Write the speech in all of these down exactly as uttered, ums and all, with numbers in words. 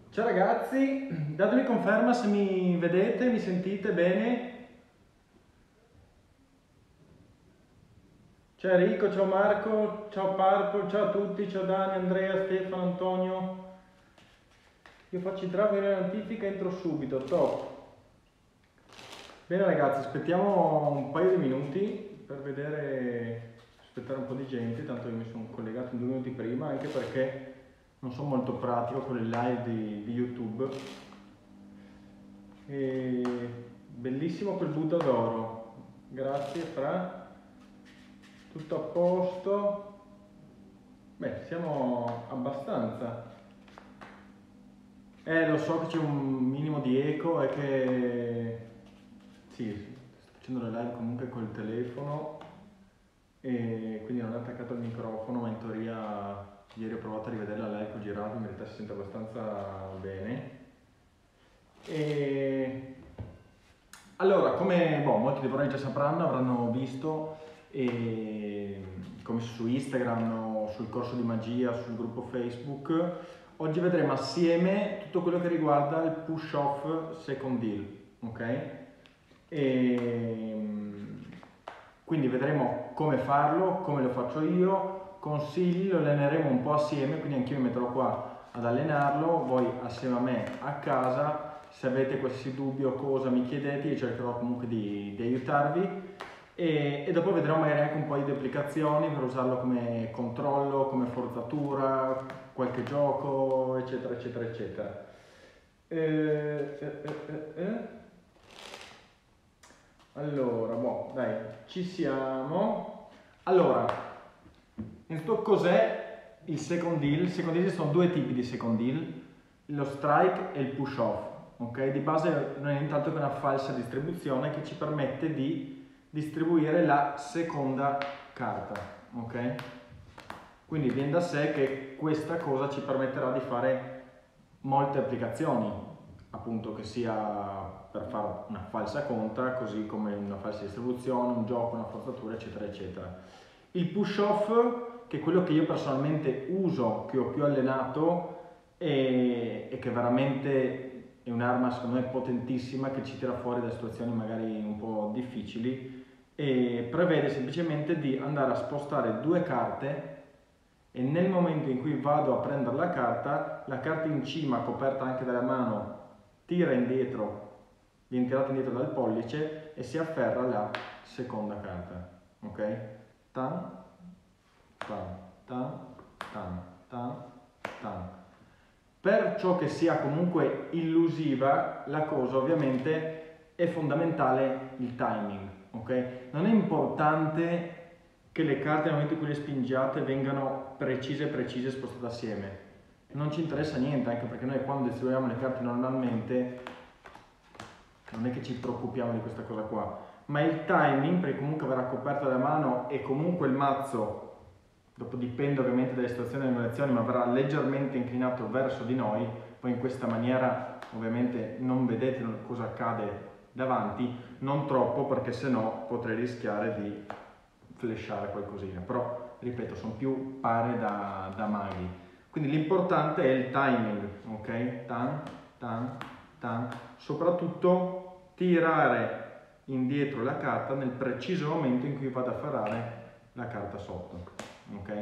Ciao ragazzi, datemi conferma se mi vedete, mi sentite bene. Ciao Enrico, ciao Marco, ciao Parco, ciao a tutti, ciao Dani, Andrea, Stefano, Antonio. Io faccio entrare la notifica, entro subito, top. Bene ragazzi, aspettiamo un paio di minuti per vedere, aspettare un po' di gente, tanto io mi sono collegato due minuti prima, anche perché non sono molto pratico con le live di, di YouTube. E bellissimo quel Buddha d'oro, grazie Fra, tutto a posto. Beh, siamo abbastanza. Eh, lo so che c'è un minimo di eco e che sì, sto facendo le live comunque col telefono e quindi non è attaccato al microfono, ma in teoria ieri ho provato a rivedere la live con girato, in verità si sente abbastanza bene. E allora, come boh, molti di voi già sapranno, avranno visto eh, come su Instagram o sul corso di magia, sul gruppo Facebook, oggi vedremo assieme tutto quello che riguarda il push off second deal, ok? E, quindi vedremo come farlo, come lo faccio io, consigli, lo alleneremo un po' assieme, quindi anch'io mi metterò qua ad allenarlo, voi assieme a me a casa. Se avete qualsiasi dubbio o cosa mi chiedete, io cercherò comunque di, di aiutarvi e, e dopo vedremo magari anche un po' di applicazioni per usarlo come controllo, come forzatura, qualche gioco, eccetera, eccetera, eccetera. Eh, eh, eh, eh. Allora, boh, dai, ci siamo. Allora, innanzitutto cos'è il second deal? Il second deal, ci sono due tipi di second deal, lo strike e il push off. Okay? Di base non è nient'altro che una falsa distribuzione che ci permette di distribuire la seconda carta, ok? Quindi viene da sé che questa cosa ci permetterà di fare molte applicazioni, appunto che sia per fare una falsa conta, così come una falsa distribuzione, un gioco, una forzatura, eccetera, eccetera. Il push off, che è quello che io personalmente uso, che ho più allenato e, e che veramente è un'arma secondo me potentissima che ci tira fuori da situazioni magari un po' difficili e prevede semplicemente di andare a spostare due carte e nel momento in cui vado a prendere la carta, la carta in cima coperta anche dalla mano tira indietro, viene tirata indietro dal pollice e si afferra alla seconda carta, ok? Tan, tan, tan, tan, tan, tan. Per ciò che sia comunque illusiva, la cosa ovviamente è fondamentale il timing, ok? Non è importante che le carte nel momento in cui le spingiate vengano precise precise spostate assieme. Non ci interessa niente, anche perché noi quando distribuiamo le carte normalmente non è che ci preoccupiamo di questa cosa qua, ma il timing, perché comunque verrà coperta la mano e comunque il mazzo, dopo dipende ovviamente dalle situazioni e dalle animazioni, ma verrà leggermente inclinato verso di noi, poi in questa maniera ovviamente non vedete cosa accade davanti, non troppo perché sennò potrei rischiare di flashare qualcosina, però ripeto sono più pare da, da maghi, quindi l'importante è il timing, ok? Tan, tan, tan, soprattutto tirare indietro la carta nel preciso momento in cui vado a afferrare la carta sotto, ok?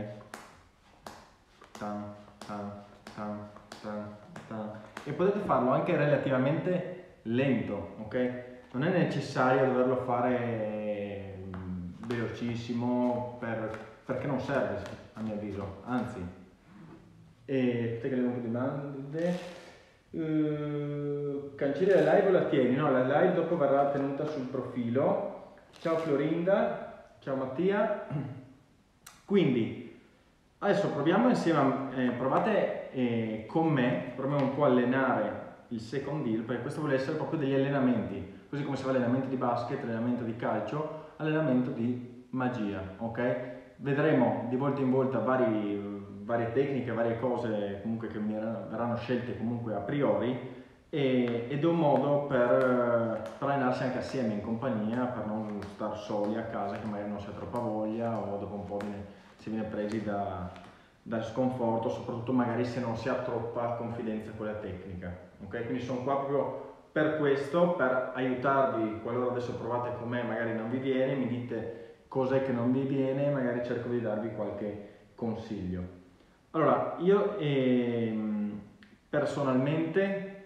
Tan, tan, tan, tan, tan. E potete farlo anche relativamente lento, ok? Non è necessario doverlo fare velocissimo per, perché non serve a mio avviso, anzi. E te che le domande. Uh, cancelli la live o la tieni? No, la live dopo verrà tenuta sul profilo. Ciao Florinda, ciao Mattia. Quindi adesso proviamo insieme a, eh, provate eh, con me, proviamo un po' a allenare il second deal, perché questo vuole essere proprio degli allenamenti, così come si fa allenamento di basket, allenamento di calcio, allenamento di magia, ok? Vedremo di volta in volta vari, varie tecniche, varie cose comunque che verranno scelte comunque a priori e, ed è un modo per, per allenarsi anche assieme in compagnia, per non star soli a casa che magari non si ha troppa voglia o dopo un po' viene, si viene presi da, dal sconforto, soprattutto magari se non si ha troppa confidenza con la tecnica. Ok? Quindi sono qua proprio per questo, per aiutarvi, qualora adesso provate con me, magari non vi viene, mi dite cos'è che non vi viene, magari cerco di darvi qualche consiglio. Allora, io ehm, personalmente,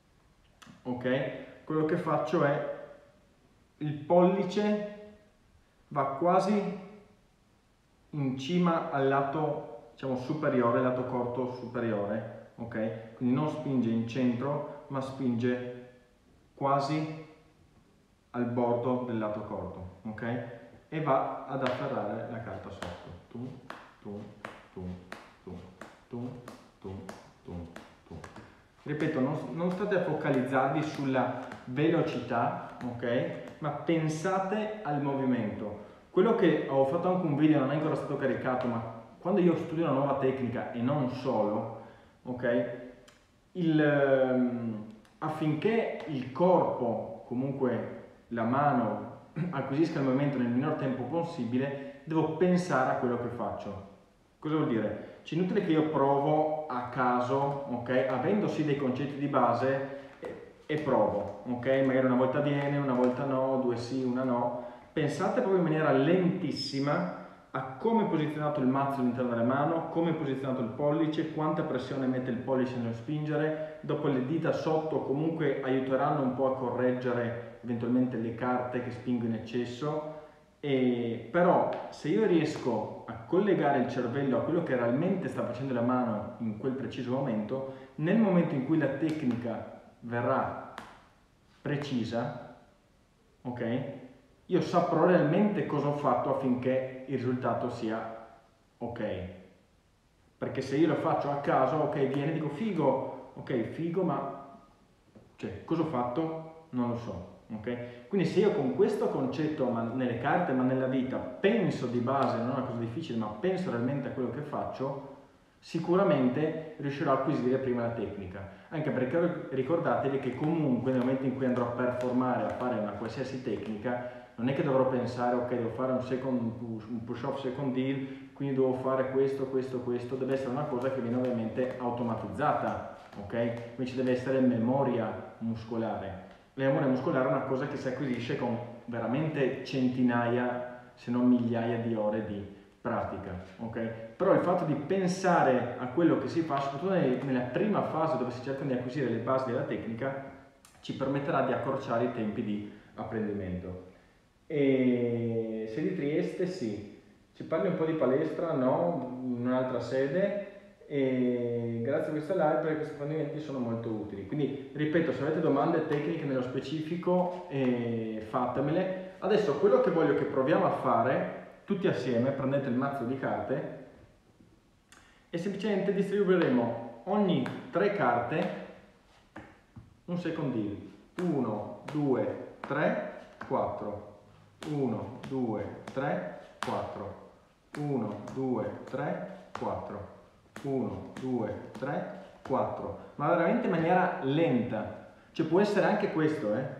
ok, quello che faccio è il pollice va quasi in cima al lato, diciamo, superiore, lato corto superiore, ok? Quindi non spinge in centro, ma spinge quasi al bordo del lato corto, ok? E va ad afferrare la carta sotto. Tum, tum, tum, tum, tum, tum, tum, tum. Ripeto, non, non state a focalizzarvi sulla velocità, ok? Ma pensate al movimento. Quello che ho fatto anche un video, non è ancora stato caricato, ma quando io studio una nuova tecnica e non solo, ok? Il, affinché il corpo, comunque la mano, acquisisca il movimento nel minor tempo possibile, devo pensare a quello che faccio. Cosa vuol dire? C'è inutile che io provo a caso, ok? Avendo sì dei concetti di base e, e provo, ok? Magari una volta viene, una volta no, due sì, una no. Pensate proprio in maniera lentissima a come è posizionato il mazzo all'interno della mano, come è posizionato il pollice, quanta pressione mette il pollice nello spingere, dopo le dita sotto comunque aiuteranno un po' a correggere eventualmente le carte che spingo in eccesso, e però se io riesco a collegare il cervello a quello che realmente sta facendo la mano in quel preciso momento, nel momento in cui la tecnica verrà precisa, ok? Io saprò realmente cosa ho fatto affinché il risultato sia ok. Perché se io lo faccio a caso, ok, viene, dico figo, ok, figo, ma cioè, cosa ho fatto? Non lo so. Okay? Quindi se io con questo concetto, ma nelle carte, ma nella vita, penso di base, non è una cosa difficile, ma penso realmente a quello che faccio, sicuramente riuscirò a acquisire prima la tecnica. Anche perché ricordatevi che comunque nel momento in cui andrò a performare, a fare una qualsiasi tecnica, non è che dovrò pensare, ok, devo fare un, second, un push-off second heel, quindi devo fare questo, questo, questo, deve essere una cosa che viene ovviamente automatizzata, ok? Quindi ci deve essere memoria muscolare. La memoria muscolare è una cosa che si acquisisce con veramente centinaia, se non migliaia di ore di pratica, ok? Però il fatto di pensare a quello che si fa, soprattutto nella prima fase dove si cercano di acquisire le basi della tecnica, ci permetterà di accorciare i tempi di apprendimento. E sei di Trieste? Sì. Ci parli un po' di palestra? No, in un'altra sede. E grazie a questa live perché questi approfondimenti sono molto utili. Quindi ripeto, se avete domande tecniche nello specifico, eh, fatemele. Adesso quello che voglio che proviamo a fare tutti assieme, prendete il mazzo di carte e semplicemente distribuiremo ogni tre carte un second deal. uno, due, tre, quattro. uno, due, tre, quattro. uno, due, tre, quattro. uno, due, tre, quattro. Ma veramente in maniera lenta. Cioè può essere anche questo, eh.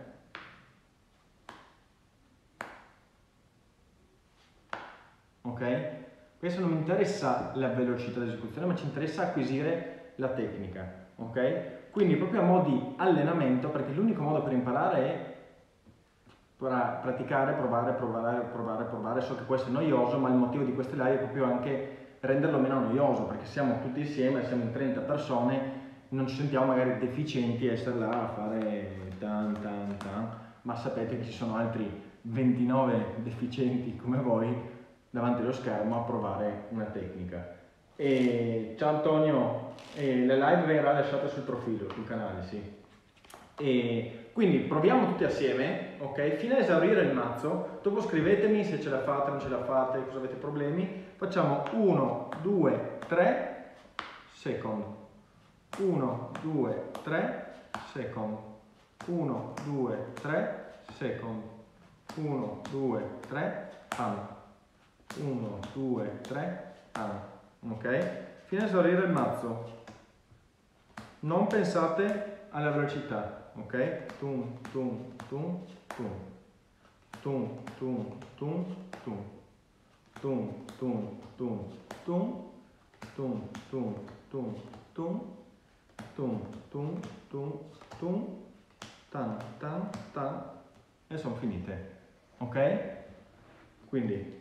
Ok? Questo non mi interessa la velocità di esecuzione, ma ci interessa acquisire la tecnica, ok? Quindi proprio a mo' di allenamento, perché l'unico modo per imparare è praticare, provare, provare, provare, provare. So che può essere noioso, ma il motivo di queste live è proprio anche renderlo meno noioso, perché siamo tutti insieme, siamo in trenta persone, non ci sentiamo magari deficienti a essere là a fare tan tan tan, ma sapete che ci sono altri ventinove deficienti come voi davanti allo schermo a provare una tecnica. E ciao Antonio, e la live verrà lasciata sul profilo, sul canale, sì. E quindi proviamo tutti assieme, ok? Fino a esaurire il mazzo, dopo scrivetemi se ce la fate, non ce la fate, cosa avete problemi. Facciamo uno, due, tre, second. uno, due, tre, second. uno, due, tre, second. uno, due, tre, pam. uno, due, tre, pam. Ok? Fino a esaurire il mazzo. Non pensate alla velocità, ok? Tum, tum, tum, tum. Tum, tum, tum, tum. Tum, tum, tum, tum. tum, tum, tum, tum, tum, tum, tum, tum, tan, tan, tan, e sono finite, ok? Quindi,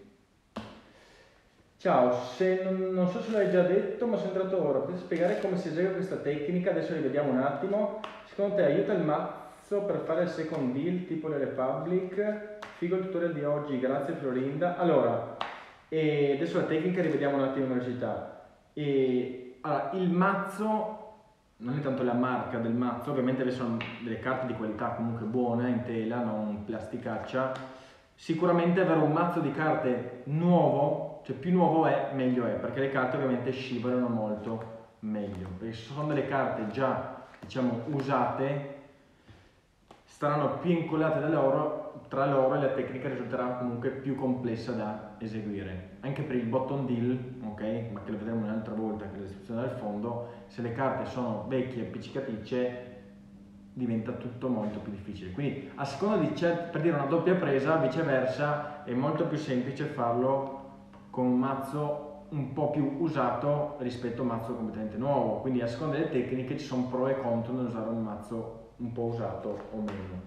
ciao, se non, non so se l'hai già detto, ma sono entrato ora, potete spiegare come si esegue questa tecnica? Adesso rivediamo un attimo. Secondo te aiuta il mazzo per fare il second deal, tipo le Republic? Figo il tutorial di oggi, grazie Florinda. Allora, e adesso la tecnica rivediamo un attimo in velocità. E, allora, il mazzo non è tanto la marca del mazzo, ovviamente sono delle carte di qualità comunque buone, in tela, non plasticaccia. Sicuramente avere un mazzo di carte nuovo, cioè più nuovo è, meglio è, perché le carte ovviamente scivolano molto meglio, perché se sono delle carte già, diciamo, usate, saranno più incollate da loro, tra loro, e la tecnica risulterà comunque più complessa da eseguire. Anche per il bottom deal, ok, ma che lo vedremo un'altra volta, che è l'istruzione del fondo, se le carte sono vecchie e appiccicaticce diventa tutto molto più difficile. Quindi a seconda di certi, per dire una doppia presa, viceversa, è molto più semplice farlo con un mazzo un po' più usato rispetto a un mazzo completamente nuovo. Quindi a seconda delle tecniche ci sono pro e contro nell'usare un mazzo un po' usato o meno.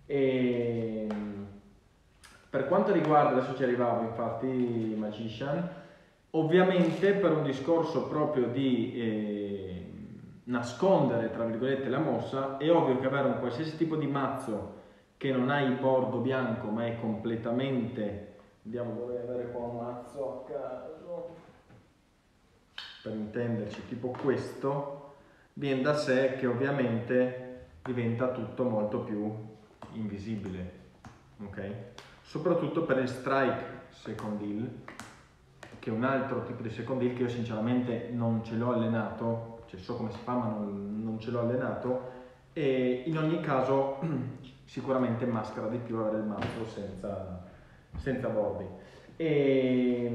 E per quanto riguarda, adesso ci arrivavo infatti, Magician, ovviamente per un discorso proprio di eh, nascondere tra virgolette la mossa, è ovvio che avere un qualsiasi tipo di mazzo che non ha il bordo bianco ma è completamente, andiamo, vorrei avere qua un mazzo a caso per intenderci, tipo questo, viene da sé che ovviamente diventa tutto molto più invisibile, ok? Soprattutto per il strike second deal, che è un altro tipo di second deal che io sinceramente non ce l'ho allenato, cioè so come si fa ma non, non ce l'ho allenato, e in ogni caso sicuramente maschera di più avere il mazzo senza, senza bordi. E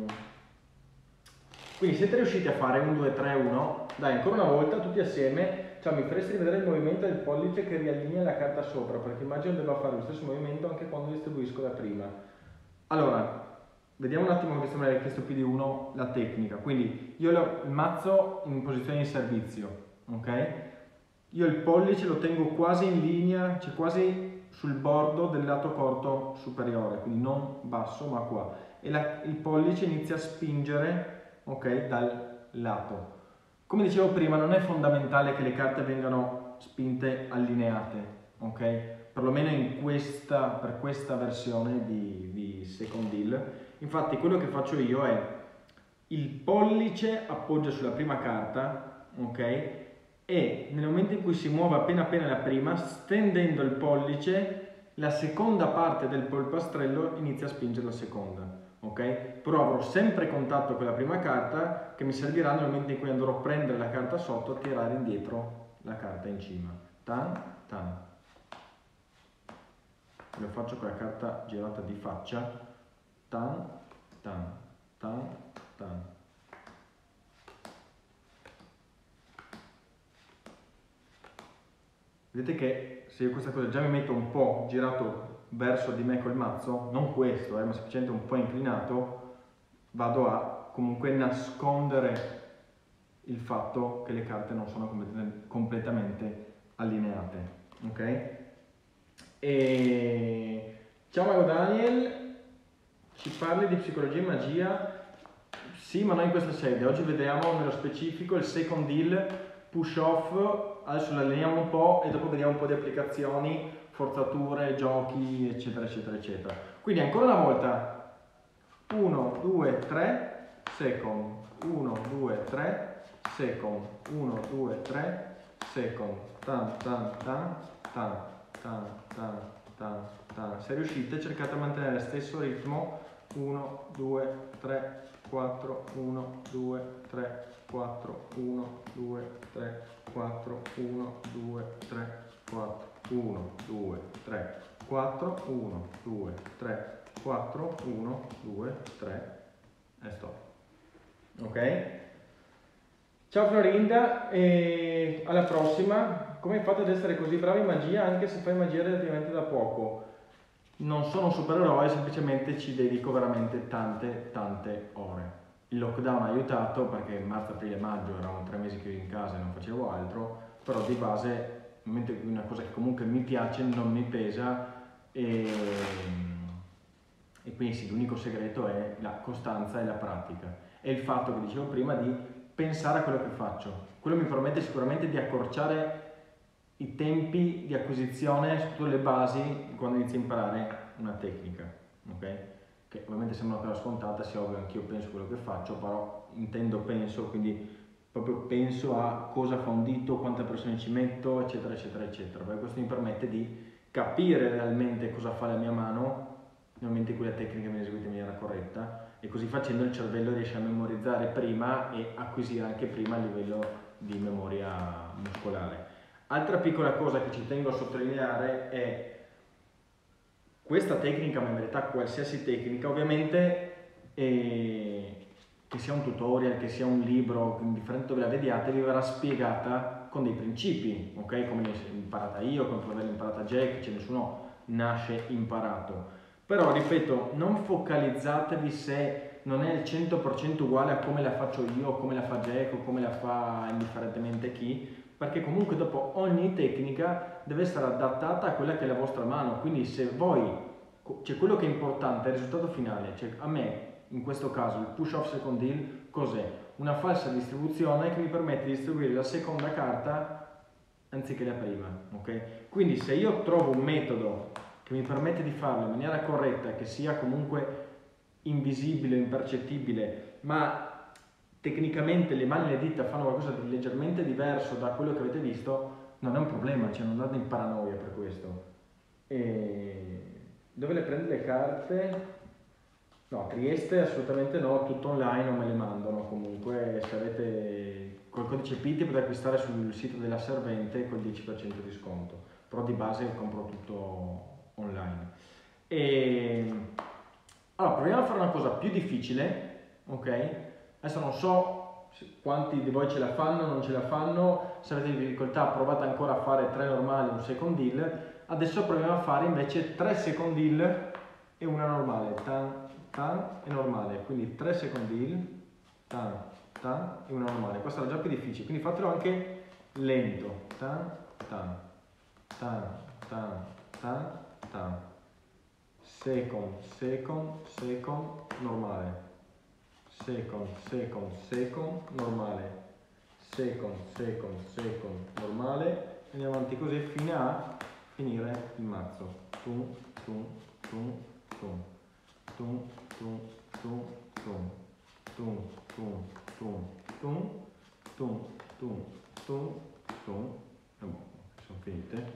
quindi siete riusciti a fare un due tre uno? Dai, ancora una volta tutti assieme. Ciao, mi faresti rivedere il movimento del pollice che riallinea la carta sopra, perché immagino debba fare lo stesso movimento anche quando distribuisco la prima. Allora, vediamo un attimo, visto che mi hai chiesto più di uno, la tecnica. Quindi io ho il mazzo in posizione di servizio, ok? Io il pollice lo tengo quasi in linea, cioè quasi sul bordo del lato corto superiore, quindi non basso ma qua. E la, il pollice inizia a spingere, ok, dal lato. Come dicevo prima, non è fondamentale che le carte vengano spinte allineate, ok? Perlomeno in questa, per questa versione di, di second deal. Infatti quello che faccio io è il pollice appoggia sulla prima carta, ok? E nel momento in cui si muove appena appena la prima, stendendo il pollice, la seconda parte del polpastrello inizia a spingere la seconda. Ok? Però avrò sempre contatto con la prima carta che mi servirà nel momento in cui andrò a prendere la carta sotto e tirare indietro la carta in cima. Tan, tan. Lo faccio con la carta girata di faccia. Tan, tan, tan, tan. Vedete che se io questa cosa già mi metto un po' girato verso di me col mazzo, non questo, eh, ma semplicemente un po' inclinato, vado a comunque nascondere il fatto che le carte non sono completamente allineate, ok? E ciao Mago Daniel, ci parli di psicologia e magia? Sì, ma non in questa sede. Oggi vediamo nello specifico il second deal, push off. Adesso lo allineiamo un po' e dopo vediamo un po' di applicazioni, forzature, giochi, eccetera, eccetera, eccetera. Quindi ancora una volta, uno, due, tre, second, uno, due, tre, second, uno, due, tre, second, tan, tan, tan, tan, tan, tan, tan, tan. Se riuscite cercate a mantenere lo stesso ritmo, uno, due, tre, quattro, uno, due, tre, quattro, uno, due, tre, quattro, uno, due, tre, quattro, uno, due, tre, quattro, uno, due, tre, quattro, uno, due, tre e stop. Ok? Ciao Florinda e alla prossima. Come hai fatto ad essere così brava in magia anche se fai magia relativamente da poco? Non sono un supereroe, semplicemente ci dedico veramente tante tante ore. il lockdown ha aiutato perché marzo, aprile e maggio erano tre mesi chiusi in casa e non facevo altro, però di base, nel momento in cui una cosa che comunque mi piace non mi pesa e, e quindi sì, l'unico segreto è la costanza e la pratica e il fatto che dicevo prima di pensare a quello che faccio. Quello mi permette sicuramente di accorciare i tempi di acquisizione, soprattutto le basi, quando inizi a imparare una tecnica, ok? Che ovviamente sembra una cosa scontata, sia ovvio, anch'io penso quello che faccio, però intendo penso, quindi proprio penso a cosa fa un dito, quante persone ci metto, eccetera, eccetera, eccetera, perché questo mi permette di capire realmente cosa fa la mia mano nel momento in cui la tecnica viene eseguita in maniera corretta, e così facendo il cervello riesce a memorizzare prima e acquisire anche prima a livello di memoria muscolare. Altra piccola cosa che ci tengo a sottolineare è questa tecnica, ma in realtà qualsiasi tecnica, ovviamente eh, che sia un tutorial, che sia un libro, indifferente dove la vediate, vi verrà spiegata con dei principi, ok? Come l'ho imparata io, come l'ho imparata Jack, cioè nessuno nasce imparato. Però, ripeto, non focalizzatevi se non è il cento per cento uguale a come la faccio io, come la fa Jack o come la fa indifferentemente chi, perché comunque dopo ogni tecnica deve essere adattata a quella che è la vostra mano, quindi se voi, cioè quello che è importante è il risultato finale, cioè a me in questo caso il push off second deal cos'è? Una falsa distribuzione che mi permette di distribuire la seconda carta anziché la prima, ok? Quindi se io trovo un metodo che mi permette di farlo in maniera corretta, che sia comunque invisibile, impercettibile, ma tecnicamente le mani e le dita fanno qualcosa di leggermente diverso da quello che avete visto, non è un problema, cioè non andate in paranoia per questo. E dove le prende le carte? No, Trieste assolutamente no, tutto online, non me le mandano. Comunque se avete col codice P I T potete acquistare sul sito della servente col dieci per cento di sconto, però di base compro tutto online. E allora proviamo a fare una cosa più difficile, ok? Adesso non so quanti di voi ce la fanno, non ce la fanno, se avete difficoltà provate ancora a fare tre normali e un second deal. Adesso proviamo a fare invece tre second deal e una normale, tan, tan e normale, quindi tre second deal, tan, tan e una normale. Questo era già più difficile, quindi fatelo anche lento, tan, tan, tan, tan, tan, tan, second, second, second, normale. Second, second, second, normale, second, second, second, normale, e andiamo avanti così fino a finire il mazzo. Tum, tum, tum, tum, tum, tum, tum, tum, tum, tum, tum, tum, tum, tum, tum, tum, e boh, sono finite.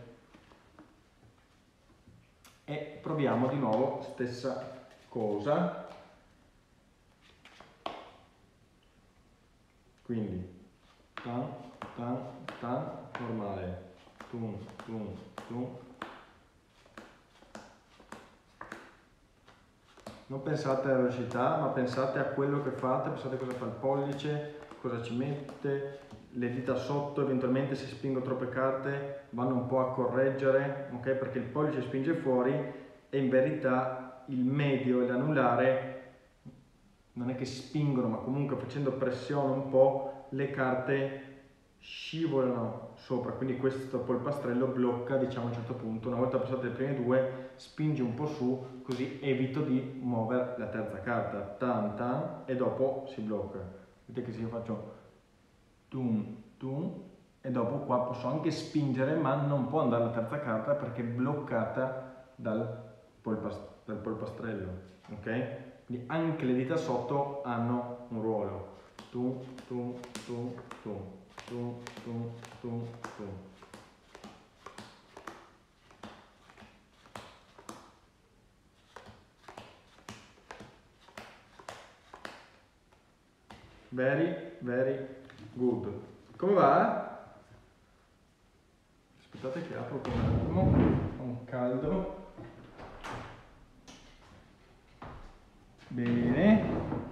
E proviamo di nuovo stessa cosa. Quindi tan, tan, tan, normale, tum, tum, tum. Non pensate alla velocità, ma pensate a quello che fate, pensate cosa fa il pollice, cosa ci mette, le dita sotto, eventualmente se spingo troppe carte vanno un po' a correggere, ok? Perché il pollice spinge fuori e in verità il medio e l'anulare non è che spingono, ma comunque facendo pressione un po' le carte scivolano sopra, quindi questo polpastrello blocca, diciamo a un certo punto, una volta passate le prime due spinge un po' su, così evito di muovere la terza carta, tan tan, e dopo si blocca. Vedete che se io faccio tum tum e dopo qua posso anche spingere, ma non può andare la terza carta perché è bloccata dal, polpast dal polpastrello, ok? Quindi anche le dita sotto hanno un ruolo. Tum, tum, tum, tum, tum, tum, tum, tum. Very, very good. Come va? Aspettate che apro un attimo, ho un caldo. Bene.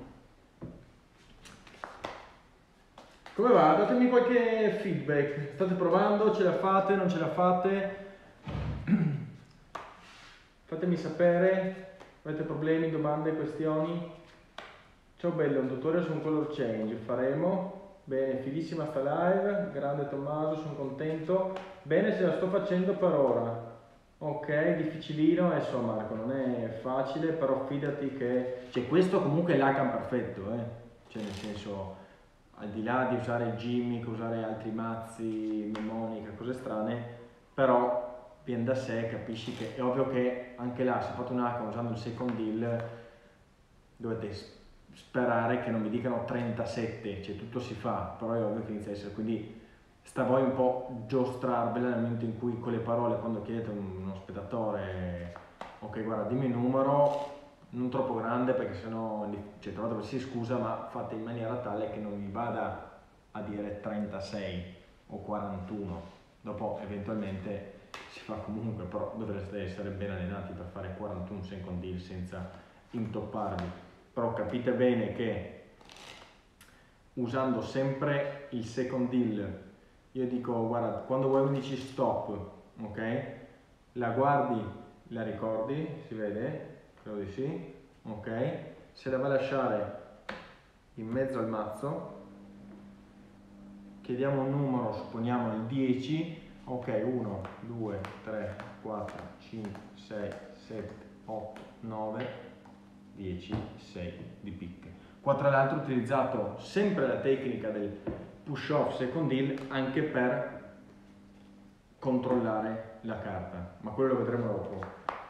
Come va? Datemi qualche feedback. State provando? Ce la fate? Non ce la fate? Fatemi sapere. Avete problemi, domande, questioni? Ciao bello, un tutorial su un color change, faremo? Bene, fighissima sta live, grande Tommaso, sono contento. Bene, se la sto facendo per ora. Ok, difficilino, eh, so Marco, non è facile, però fidati che... Cioè questo comunque è l'H A M perfetto, eh. Cioè nel senso, al di là di usare il gimmick, usare altri mazzi, mnemonica, cose strane, però viene da sé, capisci che è ovvio che anche là, se fate un H A M usando il second deal, dovete sperare che non mi dicano trentasette, cioè tutto si fa, però è ovvio che inizia a essere, quindi sta a voi un po' giostrarvela nel momento in cui con le parole, quando chiedete a uno spettatore, ok guarda dimmi il numero, non troppo grande perché sennò, cioè trovate qualsiasi scusa, ma fate in maniera tale che non mi vada a dire trentasei o quarantuno, dopo eventualmente si fa comunque, però dovreste essere ben allenati per fare quarantuno second deal senza intopparvi. Però capite bene che usando sempre il second deal, io dico guarda quando vuoi mi dici stop, ok? La guardi, la ricordi, si vede? Credo di sì, ok? Se la vai a lasciare in mezzo al mazzo, chiediamo un numero, supponiamo il dieci, ok, uno, due, tre, quattro, cinque, sei, sette, otto, nove, dieci, sei di picche. Qua tra l'altro ho utilizzato sempre la tecnica del push off second deal anche per controllare la carta, ma quello lo vedremo dopo.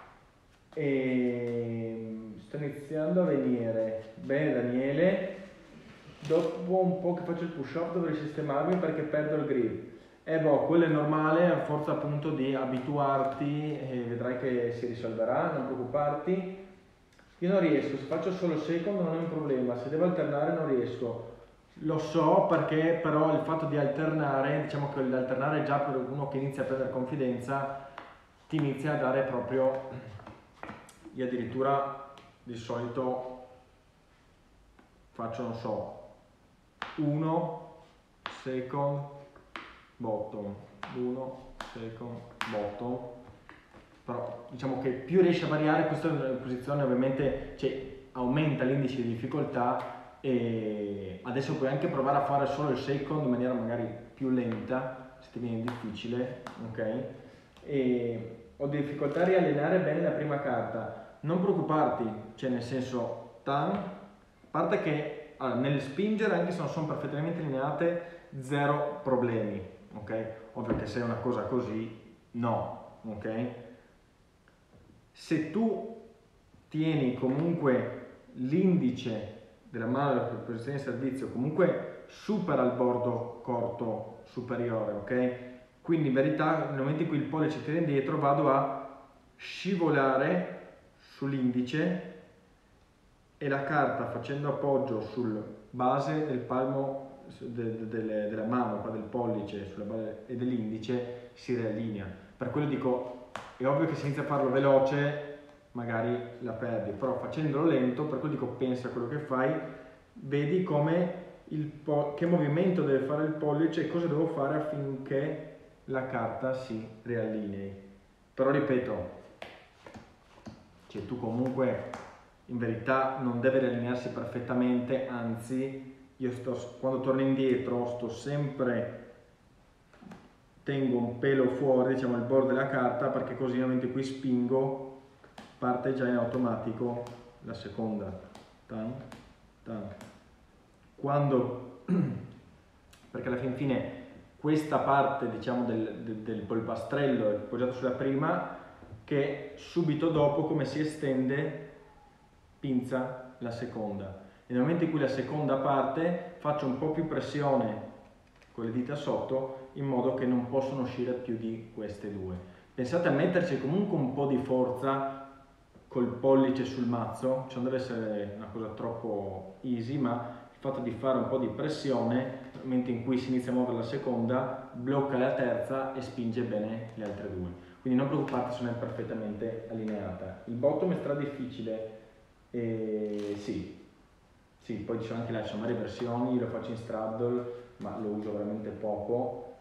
E sta iniziando a venire bene Daniele, dopo un po' che faccio il push off dovrei sistemarmi perché perdo il grip. E eh boh, quello è normale, a forza appunto di abituarti e vedrai che si risolverà, non preoccuparti. Io non riesco, se faccio solo second non è un problema, se devo alternare non riesco. Lo so perché però il fatto di alternare, diciamo che l'alternare già per uno che inizia a prendere confidenza, ti inizia a dare proprio, io addirittura di solito faccio, non so, uno, second, bottom, uno, second, bottom. Però diciamo che più riesci a variare questa posizione ovviamente cioè, aumenta l'indice di difficoltà e adesso puoi anche provare a fare solo il second in maniera magari più lenta se ti viene difficile, ok? E ho difficoltà a riallenare bene la prima carta, non preoccuparti, cioè nel senso, tan, a parte che allora, nel spingere anche se non sono perfettamente allineate zero problemi, ok? Ovvio che se è una cosa così no, ok? Se tu tieni comunque l'indice della mano della posizione di servizio comunque supera il bordo corto superiore, ok? Quindi in verità nel momento in cui il pollice tira indietro vado a scivolare sull'indice e la carta facendo appoggio sul base del palmo de, de, de, della mano, del pollice sulla base, e dell'indice si riallinea. Per quello dico è ovvio che se inizi a farlo veloce magari la perdi, però facendolo lento, per quello dico pensa a quello che fai, vedi come il che movimento deve fare il pollice e cosa devo fare affinché la carta si riallinei. Però ripeto, cioè tu comunque in verità non deve riallinearsi perfettamente, anzi io sto, quando torno indietro sto sempre tengo un pelo fuori, diciamo il bordo della carta, perché così nel momento in cui spingo parte già in automatico la seconda. Tan, tan. Quando, perché alla fin fine questa parte diciamo del, del, del polpastrello è appoggiato sulla prima, che subito dopo come si estende pinza la seconda. E nel momento in cui la seconda parte faccio un po' più pressione con le dita sotto in modo che non possono uscire più di queste due. Pensate a metterci comunque un po' di forza col pollice sul mazzo, cioè non deve essere una cosa troppo easy, ma il fatto di fare un po' di pressione nel momento in cui si inizia a muovere la seconda blocca la terza e spinge bene le altre due. Quindi non preoccuparti se non è perfettamente allineata. Il bottom è stra difficile, e sì, sì, poi ci sono anche le varie versioni, io lo faccio in straddle ma lo uso veramente poco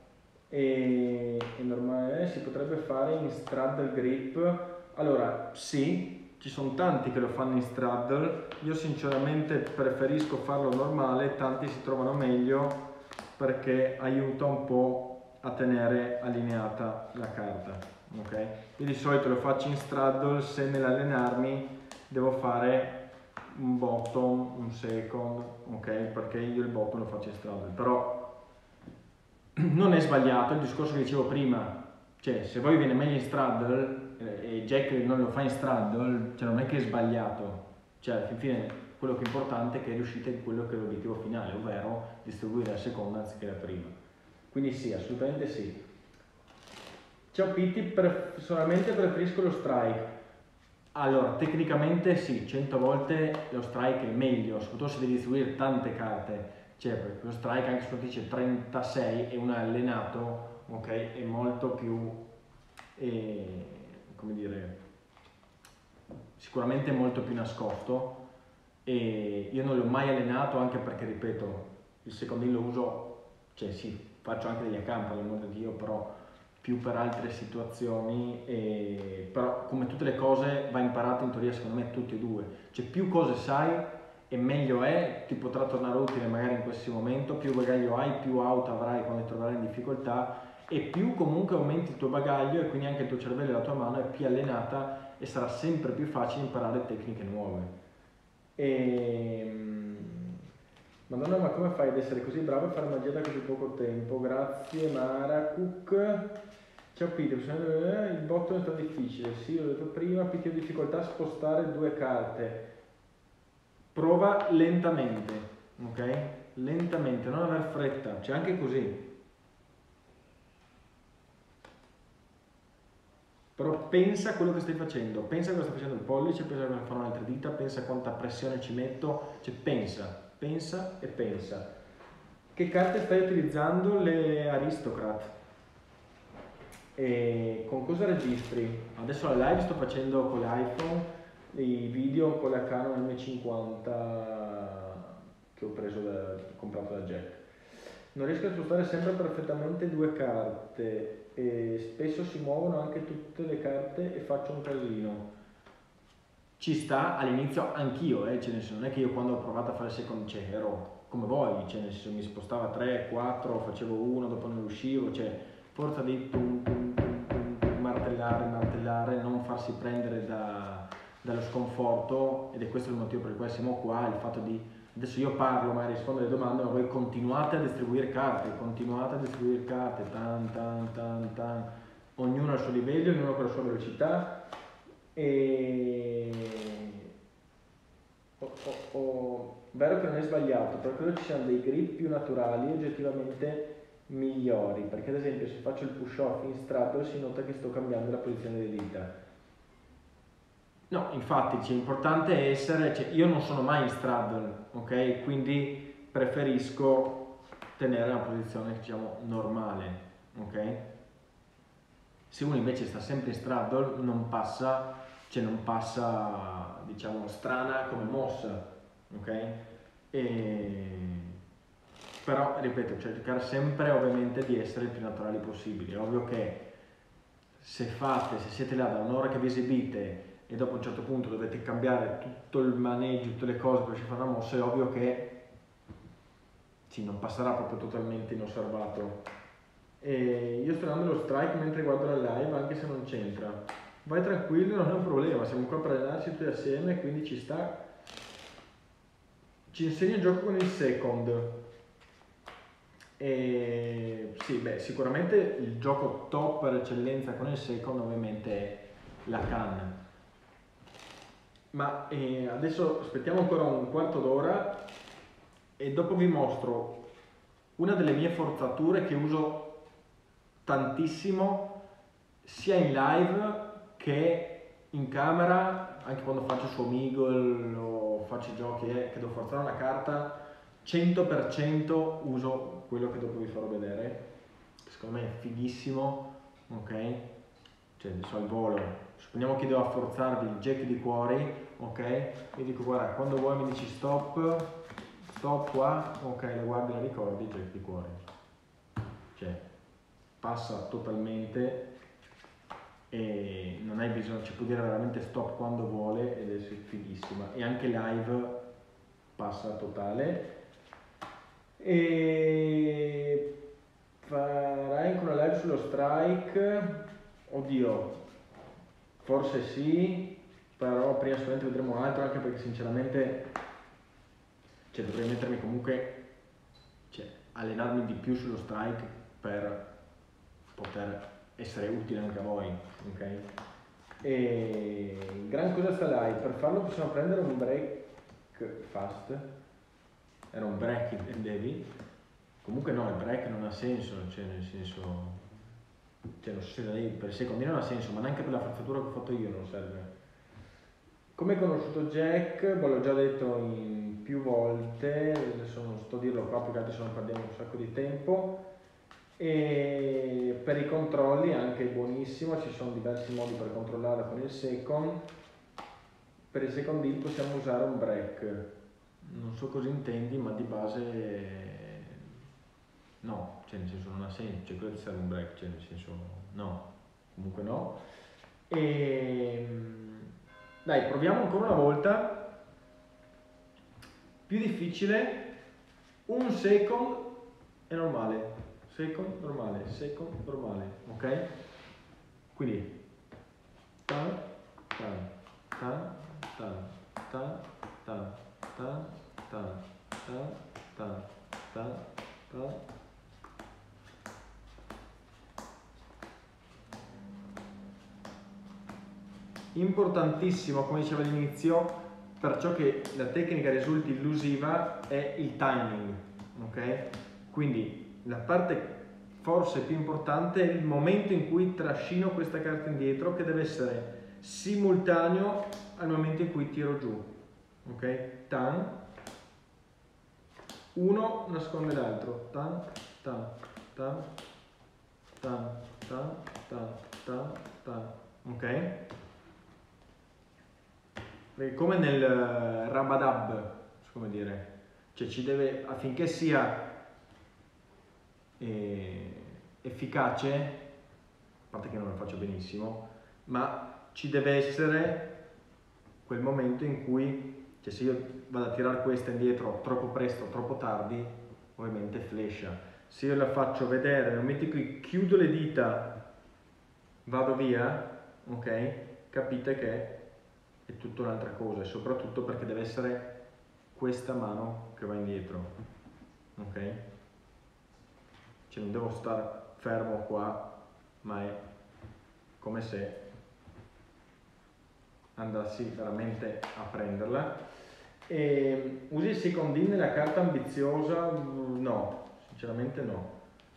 e è normale, si potrebbe fare in straddle grip. Allora sì, ci sono tanti che lo fanno in straddle, io sinceramente preferisco farlo normale, tanti si trovano meglio perché aiuta un po' a tenere allineata la carta, ok? Io di solito lo faccio in straddle se nell'allenarmi devo fare un bottom, un second, ok? Perché io il bottom lo faccio in straddle, però non è sbagliato il discorso che dicevo prima, cioè se voi viene meglio in straddle e Jack non lo fa in straddle, cioè non è che è sbagliato, cioè alla fine quello che è importante è che riuscite in quello che è l'obiettivo finale, ovvero distribuire la seconda anziché la prima. Quindi sì, assolutamente sì. Ciao Pitti, personalmente preferisco lo strike. Allora, tecnicamente sì, cento volte lo strike è meglio, soprattutto se devi distribuire tante carte. Cioè, perché lo strike, anche se uno dice trentasei e uno è allenato, ok, è molto più, eh, come dire, sicuramente molto più nascosto. E io non l'ho mai allenato, anche perché, ripeto, il secondino lo uso, cioè sì, faccio anche degli account, per l'amor di Dio, però più per altre situazioni, e, però come tutte le cose va imparato in teoria secondo me tutti e due, cioè più cose sai e meglio è, ti potrà tornare utile magari in questo momento, più bagaglio hai, più out avrai quando ti troverai in difficoltà e più comunque aumenti il tuo bagaglio e quindi anche il tuo cervello e la tua mano è più allenata e sarà sempre più facile imparare tecniche nuove. E... Madonna, ma come fai ad essere così bravo a fare magia da così poco tempo? Grazie Mara Cook. Ciao Peter, il botto è stato difficile, sì, l'ho detto prima, Peter ho difficoltà a spostare due carte. Prova lentamente, ok? Lentamente, non aver fretta, c'è anche così. Però pensa a quello che stai facendo, pensa a cosa sta facendo il pollice, pensa a cosa fanno le altre dita, pensa a quanta pressione ci metto, cioè pensa. Pensa e pensa. Che carte stai utilizzando? Le Aristocrat. E con cosa registri? Adesso la live sto facendo con l'iPhone, i video con la Canon M cinquanta che ho preso da, comprato da Jack. Non riesco a spostare sempre perfettamente due carte e spesso si muovono anche tutte le carte e faccio un casino. Ci sta all'inizio anch'io, eh, cioè nel senso, non è che io quando ho provato a fare second, cioè ero come voi, cioè nel senso mi spostava tre, quattro, facevo uno, dopo non riuscivo, cioè forza di tum, tum, tum, tum, tum, martellare, martellare, non farsi prendere da, dallo sconforto, ed è questo il motivo per il quale siamo qua, il fatto di, adesso io parlo, magari rispondo alle domande, ma voi continuate a distribuire carte, continuate a distribuire carte, tan tan tan tan, ognuno al suo livello, ognuno con la sua velocità. E oh, oh, oh. Vero che non è sbagliato, per quello ci siano dei grip più naturali e oggettivamente migliori, perché ad esempio se faccio il push off in straddle si nota che sto cambiando la posizione delle dita. No, infatti cioè, l'importante è essere, cioè, io non sono mai in straddle, ok? Quindi preferisco tenere una posizione diciamo normale, ok? Se uno invece sta sempre in straddle non passa, cioè non passa diciamo strana come mossa, ok? E... però ripeto, cioè cercare sempre ovviamente di essere il più naturali possibile. È ovvio che se fate, se siete là da un'ora che vi esibite e dopo a un certo punto dovete cambiare tutto il maneggio, tutte le cose per fare una mossa, è ovvio che sì, non passerà proprio totalmente inosservato. E io sto dando lo strike mentre guardo la live anche se non c'entra. Vai tranquillo, non è un problema, siamo qua per allenarci tutti assieme, quindi ci sta. Ci insegna il gioco con il second. E sì, beh, sicuramente il gioco top per eccellenza con il second ovviamente è la canna. Ma eh, adesso aspettiamo ancora un quarto d'ora e dopo vi mostro una delle mie forzature che uso tantissimo sia in live che in camera, anche quando faccio su Omegle o faccio i giochi eh, che devo forzare una carta, cento per cento uso quello che dopo vi farò vedere, secondo me è fighissimo, ok? Cioè adesso al volo, supponiamo che devo forzarvi il jack di cuori, ok? Io dico guarda, quando vuoi mi dici stop, stop qua, ok, la guardi, la ricordi, jack di cuori, cioè passa totalmente e non hai bisogno, ci può dire veramente stop quando vuole ed è fighissima, e anche live passa totale. E farai anche una live sullo strike? Oddio, forse sì, però prima sicuramente vedremo altro, anche perché sinceramente cioè, dovrei mettermi comunque, cioè, allenarmi di più sullo strike per poter essere utile anche a voi, ok? E gran cosa sta live, per farlo possiamo prendere un break fast, era un break intendevi? Comunque no, il break non ha senso, cioè nel senso, cioè non so se lei per secondi non ha senso, ma neanche per la forzatura che ho fatto io non serve. Come hai conosciuto Jack? Beh, l'ho già detto in più volte, adesso non sto a dirlo qua perché altri se no perdiamo un sacco di tempo. E per i controlli anche buonissimo, ci sono diversi modi per controllare con il second. Per il second deal possiamo usare un break, non so cosa intendi, ma di base no, cioè nel senso non ha senso, cioè quello ti serve un break, cioè nel senso no, comunque no. E dai, proviamo ancora una volta, più difficile, un second è normale, second normale, second normale, ok? Quindi tan tan tan tan tan tan tan tan tan tan tan tan. Importantissimo, come dicevo all'inizio, perciò che la tecnica risulti illusiva è il timing, ok? Quindi la parte forse più importante è il momento in cui trascino questa carta indietro, che deve essere simultaneo al momento in cui tiro giù, ok? Tan, uno nasconde l'altro, tan, tan, tan, tan, tan, tan, tan, tan, ok? Perché come nel Rabadab, come dire, cioè ci deve, affinché sia eh, efficace, a parte che non lo faccio benissimo, ma ci deve essere quel momento in cui, cioè se io vado a tirare questa indietro troppo presto, troppo tardi, ovviamente flescia. Se io la faccio vedere, nel momento in cui chiudo le dita, vado via, ok? Capite che è tutta un'altra cosa, e soprattutto perché deve essere questa mano che va indietro, ok? Cioè non devo stare fermo qua, ma è come se andassi veramente a prenderla. E usi il second in nella carta ambiziosa? No, sinceramente no.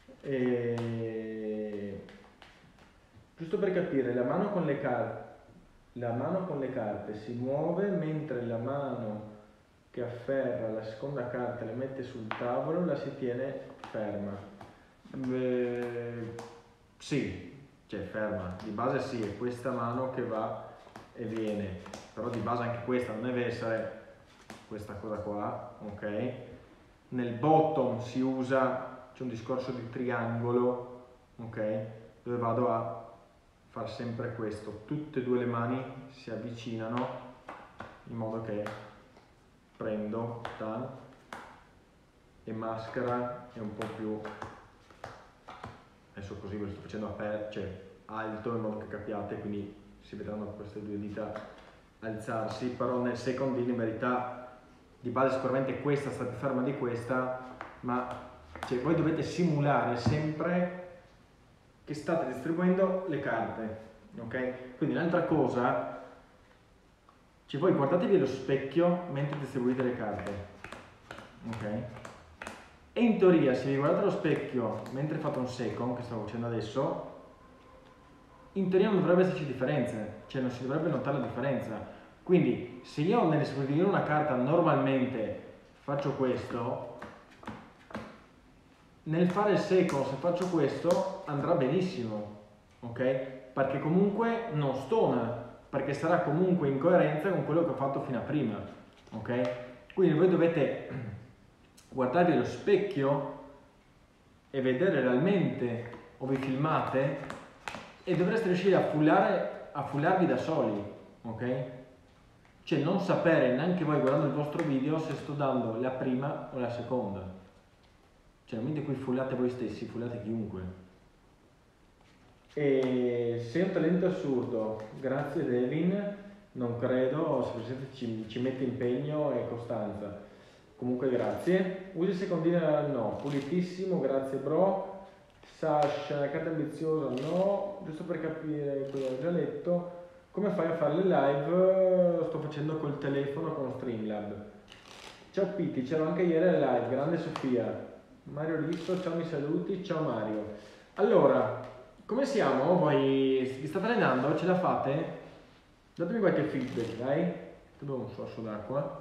E giusto per capire, la mano con le carte La mano con le carte si muove mentre la mano che afferra la seconda carta e la mette sul tavolo la si tiene ferma. Beh, sì, cioè ferma, di base sì, è questa mano che va e viene, però di base anche questa non deve essere questa cosa qua, ok? Nel bottom si usa, c'è un discorso di triangolo, ok? Dove vado a far sempre questo, tutte e due le mani si avvicinano in modo che prendo tan e maschera è un po' più, adesso così ve lo sto facendo aperto, cioè alto in modo che capiate, quindi si vedranno queste due dita alzarsi, però nel second in verità di base sicuramente questa sta più ferma di questa, ma cioè, voi dovete simulare sempre che state distribuendo le carte, ok? Quindi un'altra cosa, cioè voi guardatevi allo specchio mentre distribuite le carte, ok? E in teoria se vi guardate allo specchio mentre fate un second, che stavo facendo adesso, in teoria non dovrebbe esserci differenze, cioè non si dovrebbe notare la differenza. Quindi se io nell'eseguire una carta normalmente faccio questo, nel fare il second, se faccio questo, andrà benissimo, ok? Perché comunque non stona, perché sarà comunque in coerenza con quello che ho fatto fino a prima, ok? Quindi voi dovete guardarvi allo specchio e vedere realmente, o vi filmate, e dovreste riuscire a fullare, a fullarvi da soli, ok? Cioè non sapere neanche voi guardando il vostro video se sto dando la prima o la seconda. Cioè nel momento in cui fullate voi stessi, fullate chiunque. E sei un talento assurdo, grazie Devin, non credo, semplicemente ci, ci mette impegno e costanza. Comunque grazie. Usi secondina? No. Pulitissimo, grazie bro. Sasha, carta ambiziosa? No. Giusto per capire, quello ho già letto. Come fai a fare le live? Sto facendo col telefono con Streamlab. Ciao Pitti, c'ero anche ieri alle live, grande Sofia. Mario Risso, ciao, mi saluti, ciao Mario. Allora, come siamo? Voi vi state allenando? Ce la fate? Datemi qualche feedback, dai. Ti do un sorso d'acqua.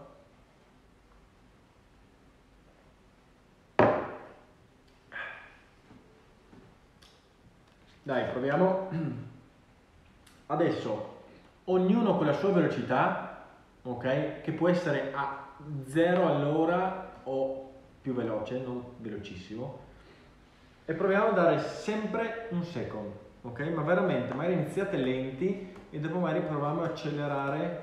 Dai, proviamo. Adesso, ognuno con la sua velocità, ok? Che può essere a zero all'ora o più veloce, non velocissimo. E proviamo a dare sempre un second, ok? Ma veramente, magari iniziate lenti e dopo magari proviamo a accelerare.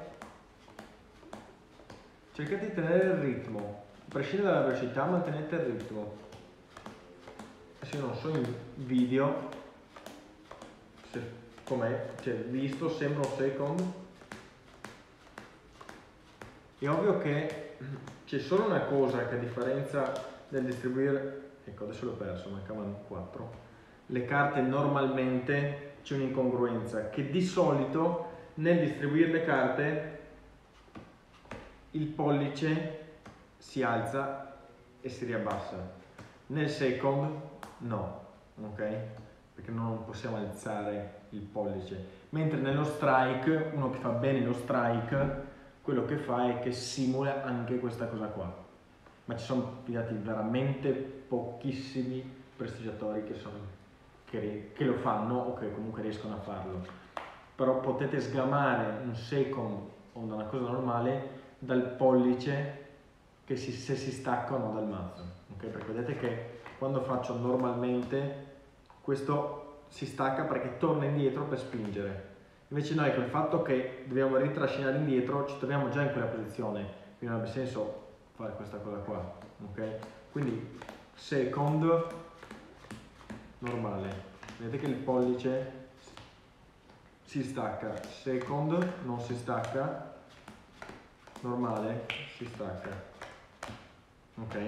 Cercate di tenere il ritmo, a prescindere dalla velocità, mantenete il ritmo. Se io non so in video, se com'è, cioè visto sembra un second. È ovvio che c'è solo una cosa che a differenza del distribuire, ecco adesso l'ho perso, mancavano quattro, le carte normalmente c'è un'incongruenza, che di solito nel distribuire le carte il pollice si alza e si riabbassa, nel second no, ok? Perché non possiamo alzare il pollice, mentre nello strike, uno che fa bene lo strike, quello che fa è che simula anche questa cosa qua, ma ci sono pigliati veramente pochissimi prestigiatori che, sono, che, che lo fanno o che comunque riescono a farlo, però potete sgamare un second o una cosa normale dal pollice che si, se si stacca o no dal mazzo, ok? Perché vedete che quando faccio normalmente questo si stacca perché torna indietro per spingere. Invece noi col fatto che dobbiamo ritrascinare indietro ci troviamo già in quella posizione, quindi non ha senso fare questa cosa qua, ok? Quindi second normale, vedete che il pollice si stacca, second non si stacca, normale si stacca, ok?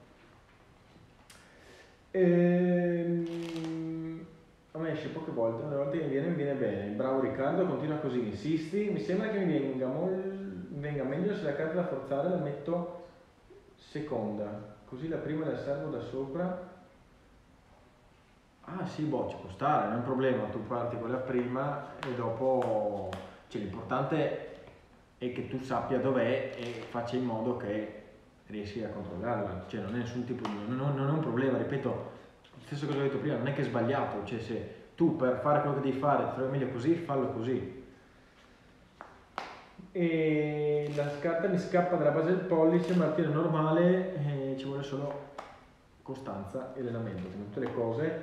Ehm... A me esce poche volte, una volta che mi viene, mi viene bene. Bravo Riccardo, continua così, insisti. Mi sembra che mi venga, mol... venga meglio se la carta da forzare la metto seconda, così la prima la servo da sopra. Ah sì, boh, ci può stare, non è un problema, tu parti con la prima e dopo... Cioè l'importante è che tu sappia dov'è e faccia in modo che riesci a controllarla. Cioè non è nessun tipo di... non, non è un problema, ripeto. Stesso cosa ho detto prima, non è che è sbagliato, cioè se tu per fare quello che devi fare ti trovi meglio così, fallo così. E la carta mi scappa dalla base del pollice, martello normale, e ci vuole solo costanza e allenamento, come tutte le cose.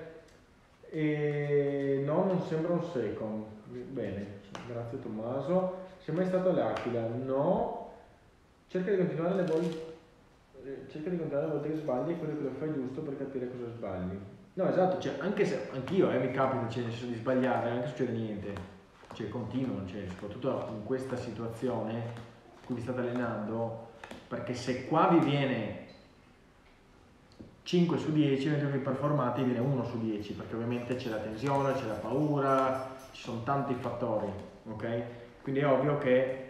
E no, non sembra un second. Bene, grazie Tommaso. Sei mai stato all'Aquila? No. Cerca di continuare le volte. Cerca di contare le volte che sbagli e quello che lo fai giusto per capire cosa sbagli. No, esatto, cioè, anche se anch'io eh, mi capita cioè, di sbagliare, non succede niente, cioè continuo, cioè, soprattutto in questa situazione in cui vi state allenando, perché se qua vi viene cinque su dieci, mentre vi performate viene uno su dieci, perché ovviamente c'è la tensione, c'è la paura, ci sono tanti fattori, ok? Quindi è ovvio che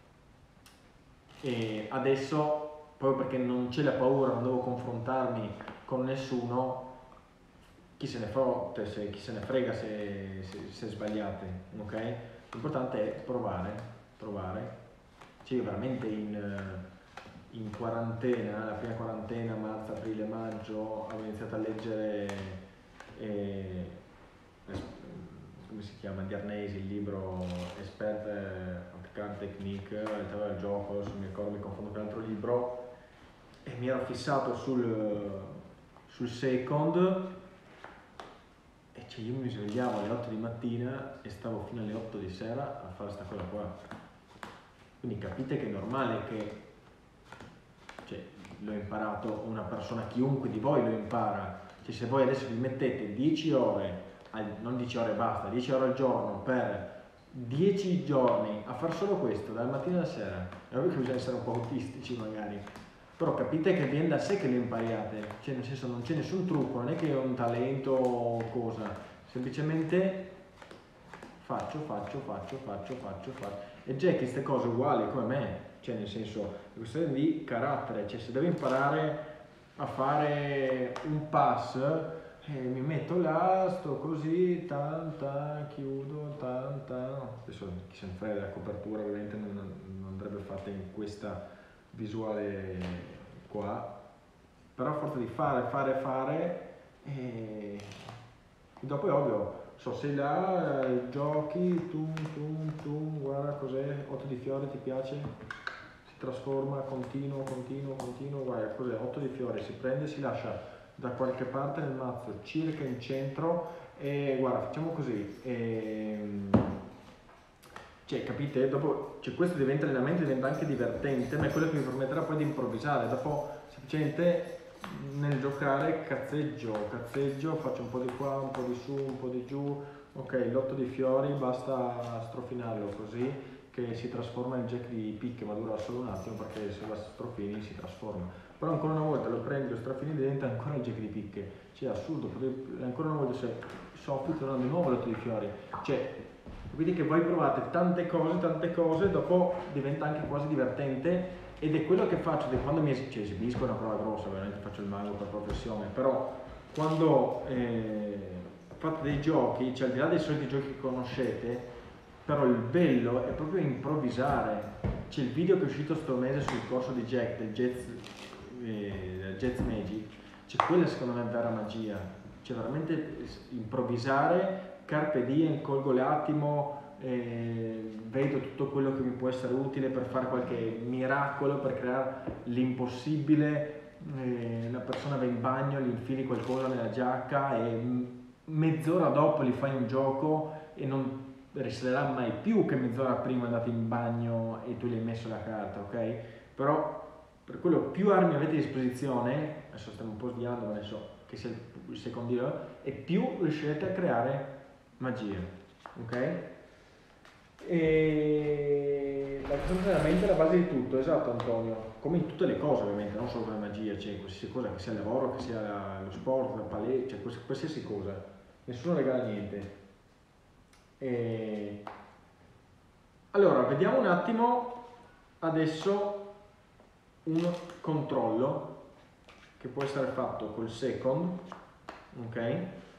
eh, adesso proprio perché non c'è la paura, non devo confrontarmi con nessuno, chi se ne fotte, se, chi se ne frega se, se, se sbagliate, ok? L'importante è provare, provare. Cioè io veramente in, in quarantena, la prima quarantena, marzo, aprile, maggio, avevo iniziato a leggere, eh, come si chiama, di Arnesi, il libro Expert of Card Technique, il tavolo del gioco, adesso mi ricordo, mi confondo con un altro libro, e mi ero fissato sul, sul second e cioè io mi svegliavo alle otto di mattina e stavo fino alle otto di sera a fare questa cosa qua. Quindi capite che è normale che, cioè, l'ho imparato, una persona, chiunque di voi lo impara. Cioè se voi adesso vi mettete dieci ore, non dieci ore basta, dieci ore al giorno per dieci giorni a fare solo questo, dal mattino alla sera, è ovvio che bisogna essere un po' autistici magari, però capite che viene da sé che lo impariate, cioè nel senso non c'è nessun trucco, non è che è un talento o cosa, semplicemente faccio, faccio, faccio, faccio, faccio, faccio. E Jack queste cose uguali come me, cioè nel senso, è questione di carattere, cioè se devo imparare a fare un pass, eh, mi metto là, sto così, tanta, chiudo, tanta, adesso chi se ne frega della copertura ovviamente non, non andrebbe fatta in questa visuale qua, però a forza di fare, fare, fare, e, e dopo è ovvio, so sei là, eh, giochi, tum, tum, tum, guarda cos'è, otto di fiori, ti piace? Si trasforma, continuo, continuo, continuo, guarda cos'è, otto di fiori, si prende, si lascia da qualche parte nel mazzo, circa in centro, e guarda, facciamo così, e, cioè capite, dopo, cioè, questo diventa allenamento, diventa anche divertente, ma è quello che mi permetterà poi di improvvisare, dopo semplicemente nel giocare cazzeggio, cazzeggio, faccio un po' di qua, un po' di su, un po' di giù, ok, l'otto di fiori basta strofinarlo così che si trasforma in jack di picche, ma dura solo un attimo perché se la strofini si trasforma, però ancora una volta lo prendi, lo strofini, diventa ancora il jack di picche, cioè è assurdo, ancora una volta se soffi torna di nuovo l'otto di fiori, cioè capite che voi provate tante cose, tante cose, dopo diventa anche quasi divertente. Ed è quello che faccio quando mi cioè, esibisco, è una prova grossa, veramente faccio il mago per professione, però quando eh, fate dei giochi, cioè al di là dei soliti giochi che conoscete, però il bello è proprio improvvisare. C'è il video che è uscito sto mese sul corso di Jack, del Jazz, eh, del Jazz Magic, cioè quella secondo me è vera magia, cioè veramente improvvisare, carpe diem, colgo l'attimo, Eh, vedo tutto quello che mi può essere utile per fare qualche miracolo, per creare l'impossibile, eh, la persona va in bagno, gli infili qualcosa nella giacca e mezz'ora dopo gli fai un gioco e non risalerà mai più che mezz'ora prima è andato in bagno e tu gli hai messo la carta, ok? Però per quello più armi avete a disposizione, adesso stiamo un po' sviando, ma adesso che sia il secondo, e più riuscirete a creare magia, ok? E la concentramento è la base di tutto, esatto Antonio, come in tutte le cose ovviamente, non solo con la magia, cioè qualsiasi cosa, che sia il lavoro, che sia lo sport, la palestra, cioè qualsiasi cosa, nessuno regala niente. E... allora, vediamo un attimo adesso un controllo che può essere fatto col second, ok?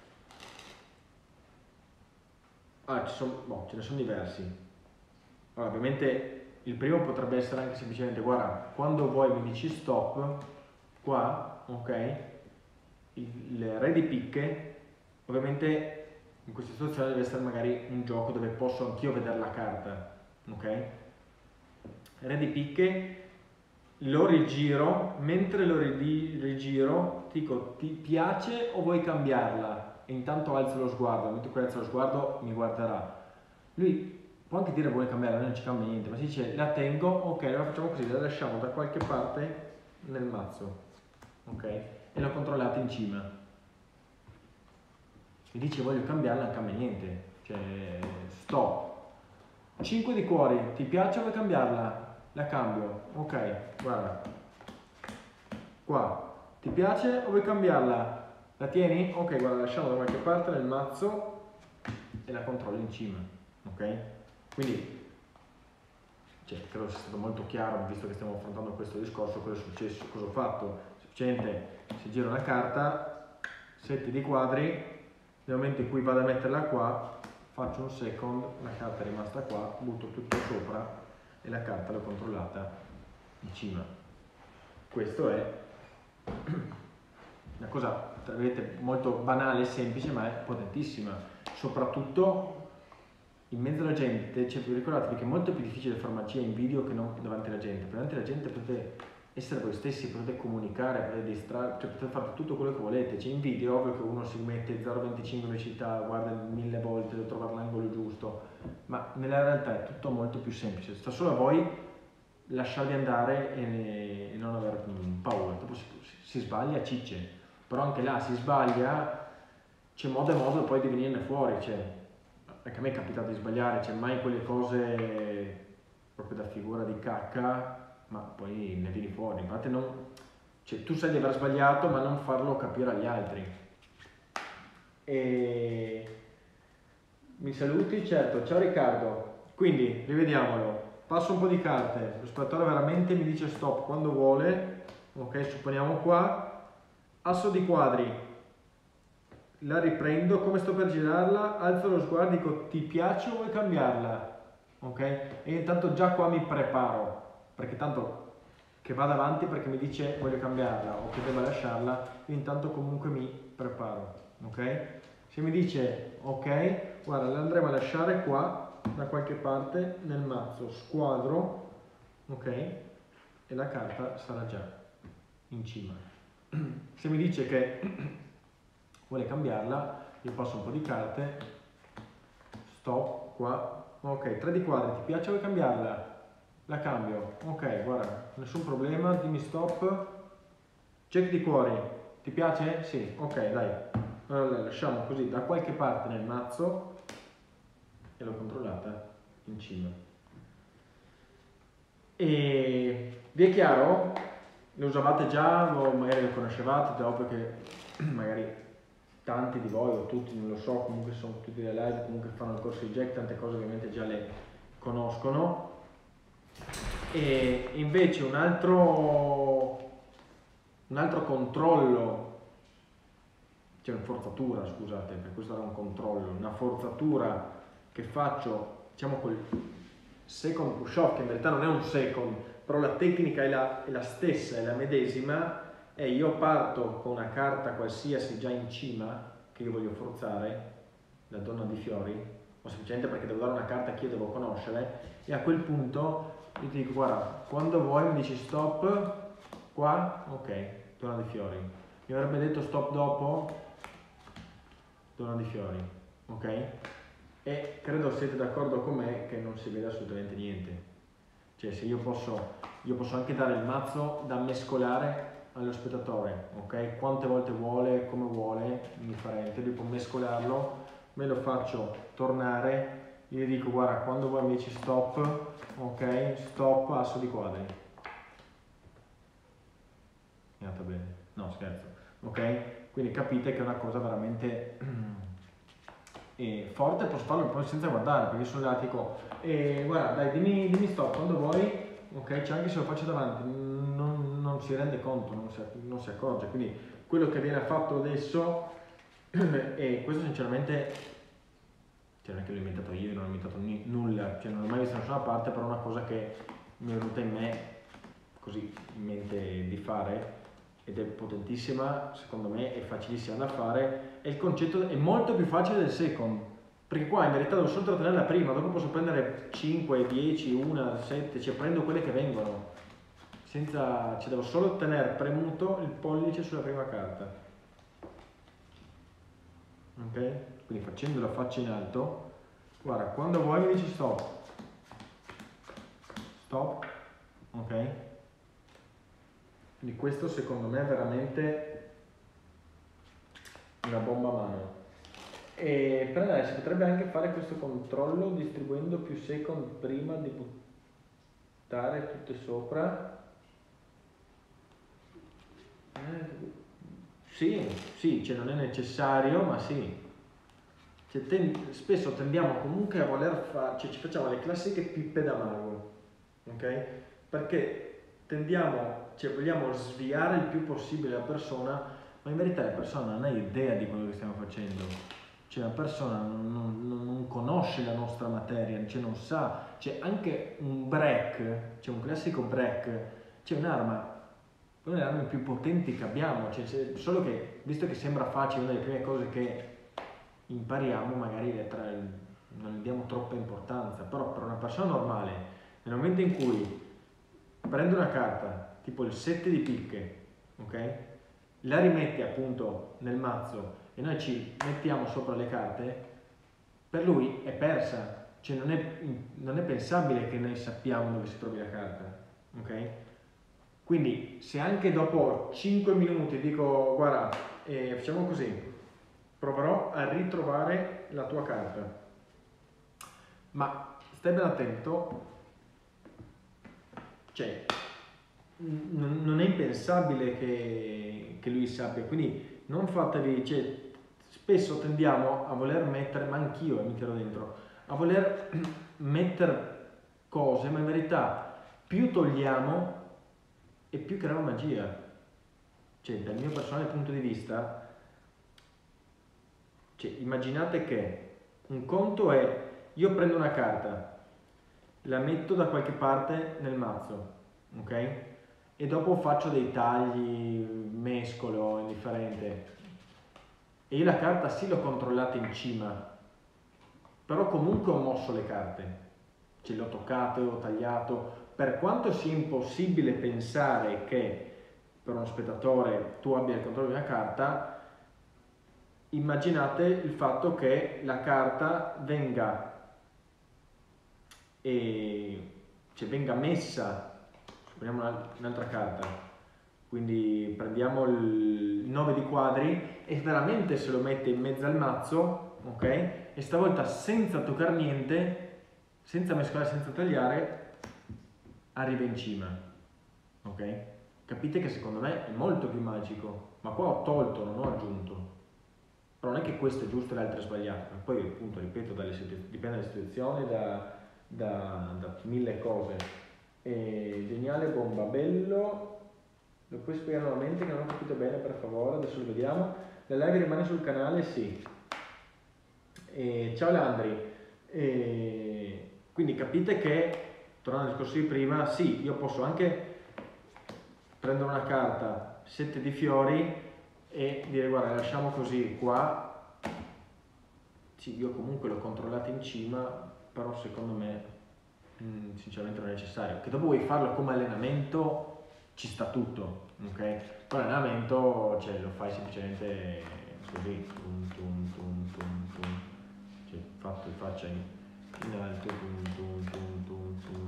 Ah, ci sono, boh, ce ne sono diversi. Allora, ovviamente il primo potrebbe essere anche semplicemente, guarda, quando vuoi mi dici stop, qua, ok? Il, il re di picche, ovviamente in questa situazione deve essere magari un gioco dove posso anch'io vedere la carta, ok? Re di picche, lo rigiro, mentre lo rigiro, ti dico, ti piace o vuoi cambiarla? E intanto alzo lo sguardo, mentre qui alzo lo sguardo mi guarderà. Lui può anche dire vuole cambiarla, non ci cambia niente, ma si dice la tengo, ok, allora facciamo così, la lasciamo da qualche parte nel mazzo, ok? E l'ho controllata in cima. Mi dice voglio cambiarla, non cambia niente, cioè stop. cinque di cuori, ti piace o vuoi cambiarla? La cambio, ok, guarda. Qua, ti piace o vuoi cambiarla? La tieni? Ok, guarda, lasciamo da qualche parte nel mazzo e la controllo in cima, ok? Quindi, cioè, credo sia stato molto chiaro, visto che stiamo affrontando questo discorso, cosa è successo, cosa ho fatto. Semplicemente, si gira una carta, sette di quadri, nel momento in cui vado a metterla qua, faccio un second, la carta è rimasta qua, butto tutto sopra e la carta l'ho controllata in cima. Questo è una cosa, tra virgolette, molto banale e semplice, ma è potentissima. Soprattutto in mezzo alla gente, cioè, ricordatevi che è molto più difficile fare magia in video che non davanti alla gente. Davanti alla gente potete essere voi stessi, potete comunicare, potete distrarre, cioè potete fare tutto quello che volete. C'è in video, ovvio che uno si mette zero virgola venticinque velocità, guarda mille volte, deve trovare l'angolo giusto, ma nella realtà è tutto molto più semplice, sta solo a voi lasciarvi andare e, e non aver paura. Dopo si, si sbaglia, cicce, però anche là si sbaglia, c'è modo e modo poi di venirne fuori, cioè, anche a me è capitato di sbagliare, c'è mai quelle cose proprio da figura di cacca, ma poi ne vieni fuori. Infatti non, cioè, tu sai di aver sbagliato, ma non farlo capire agli altri. E mi saluti? Certo, ciao Riccardo. Quindi, rivediamolo. Passo un po' di carte, lo spettatore veramente mi dice stop quando vuole, ok, supponiamo qua, asso di quadri, la riprendo, come sto per girarla, alzo lo sguardo, dico ti piace o vuoi cambiarla? Ok? E intanto già qua mi preparo, perché tanto che vada avanti perché mi dice voglio cambiarla o che debba lasciarla, io intanto comunque mi preparo, ok? Se mi dice ok, guarda, la andremo a lasciare qua da qualche parte nel mazzo, squadro, ok? E la carta sarà già in cima. Se mi dice che vuole cambiarla, io passo un po' di carte, stop qua, ok, tre di quadri, ti piace o vuoi cambiarla? La cambio, ok, guarda, nessun problema, dimmi stop, check di cuori, ti piace? Sì, ok, dai, allora lasciamo così da qualche parte nel mazzo e l'ho controllata in cima. E vi è chiaro? Le usavate già o magari le conoscevate, è ovvio che magari tanti di voi o tutti, non lo so, comunque sono tutti delle live, comunque fanno il corso di Jack, tante cose ovviamente già le conoscono. E invece un altro, un altro controllo, cioè una forzatura, scusate, per questo era un controllo, una forzatura che faccio, diciamo col second push off, che in realtà non è un second, però la tecnica è la, è la stessa, è la medesima, e io parto con una carta qualsiasi già in cima che io voglio forzare, la donna di fiori, o semplicemente perché devo dare una carta che io devo conoscere, e a quel punto io ti dico guarda, quando vuoi mi dici stop, qua, ok, donna di fiori. Mi avrebbe detto stop dopo, donna di fiori, ok? E credo siete d'accordo con me che non si vede assolutamente niente. Cioè se io posso, io posso anche dare il mazzo da mescolare allo spettatore, ok? Quante volte vuole, come vuole, indifferente, io può mescolarlo, me lo faccio tornare, io gli dico guarda quando vuoi mi dici stop, ok? Stop, asso di quadri. È andata bene, no scherzo, ok? Quindi capite che è una cosa veramente e forte, posso farlo poi senza guardare perché sono là tipo e guarda dai dimmi, dimmi stop quando vuoi, ok, c'è anche se lo faccio davanti non, non si rende conto, non si, non si accorge, quindi quello che viene fatto adesso e questo sinceramente cioè non è che l'ho inventato io, non ho inventato n- nulla, cioè non l'ho mai visto da nessuna parte, però è una cosa che mi è venuta in me così in mente di fare ed è potentissima, secondo me è facilissima da fare e il concetto è molto più facile del second, perché qua in verità devo solo trattenere la prima, dopo posso prendere cinque, dieci, uno, sette, cioè prendo quelle che vengono, senza, cioè devo solo tenere premuto il pollice sulla prima carta, ok? Quindi facendo la faccia in alto, guarda, quando vuoi mi dici stop, stop, ok? Quindi questo secondo me è veramente una bomba a mano. E per andare si potrebbe anche fare questo controllo distribuendo più second prima di buttare tutte sopra. Eh, sì, sì, cioè non è necessario, ma sì. Cioè, ten- spesso tendiamo comunque a voler fare, cioè ci facciamo le classiche pippe da mago, ok? Perché tendiamo, cioè vogliamo sviare il più possibile la persona, ma in verità la persona non ha idea di quello che stiamo facendo. Cioè la persona non, non- non conosce la nostra materia, cioè non sa, c'è anche un break, c'è un classico break, c'è un'arma, una delle armi più potenti che abbiamo, cioè, se- solo che visto che sembra facile, una delle prime cose che impariamo magari le tra, non gli diamo troppa importanza, però per una persona normale, nel momento in cui prende una carta, tipo il sette di picche, ok? La rimette appunto nel mazzo e noi ci mettiamo sopra le carte, per lui è persa, cioè non è, non è pensabile che noi sappiamo dove si trovi la carta, ok? Quindi se anche dopo cinque minuti dico guarda, eh, facciamo così, proverò a ritrovare la tua carta, ma stai ben attento, cioè n- non è impensabile che, che lui sappia, quindi non fatevi, cioè, spesso tendiamo a voler mettere, ma anch'io mi tiro dentro, a voler mettere cose, ma in verità più togliamo e più creiamo magia. Cioè, dal mio personale punto di vista, cioè, immaginate che un conto è, io prendo una carta, la metto da qualche parte nel mazzo, ok? E dopo faccio dei tagli, mescolo, indifferente. E io la carta sì l'ho controllata in cima, però comunque ho mosso le carte, ce le ho toccate, ho tagliato. Per quanto sia impossibile pensare che per uno spettatore tu abbia il controllo di una carta, immaginate il fatto che la carta venga, e, cioè venga messa, prendiamo un'altra carta, quindi prendiamo il nove di quadri e veramente se lo mette in mezzo al mazzo, ok? E stavolta senza toccare niente, senza mescolare, senza tagliare, arriva in cima, ok? Capite che secondo me è molto più magico, ma qua ho tolto, non ho aggiunto. Però non è che questo è giusto e l'altro è sbagliato, poi appunto ripeto, dalle dipende dalle situazioni, da, da, da mille cose. E geniale, bomba, bello, lo puoi spiegare nuovamente che non ho capito bene per favore, adesso lo vediamo. La live rimane sul canale? Sì. E, ciao Landri, e, quindi capite che, tornando al discorso di prima, sì, io posso anche prendere una carta, sette di fiori, e dire guarda lasciamo così qua, sì, io comunque l'ho controllata in cima, però secondo me mh, sinceramente non è necessario. Che dopo vuoi farlo come allenamento ci sta tutto, ok? Poi l'allenamento cioè, lo fai semplicemente così, tum, tum, tum, tum, tum. Cioè fatto in faccia in, in alto, tum, tum, tum, tum, tum.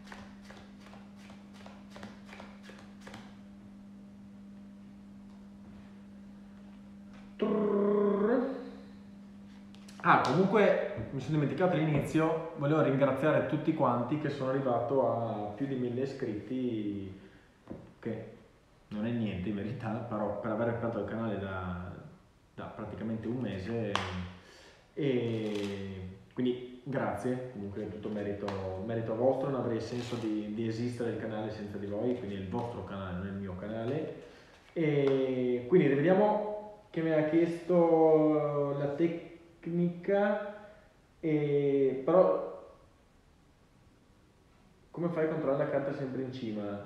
Ah, comunque mi sono dimenticato all'inizio, volevo ringraziare tutti quanti che sono arrivato a più di mille iscritti, che non è niente in verità, però per aver aperto il canale da, da praticamente un mese, e quindi grazie, comunque è tutto merito, merito vostro, non avrei senso di, di esistere il canale senza di voi, quindi è il vostro canale, non è il mio canale. E quindi rivediamo che mi ha chiesto la tecnica. Tecnica, e, però come fai a controllare la carta sempre in cima?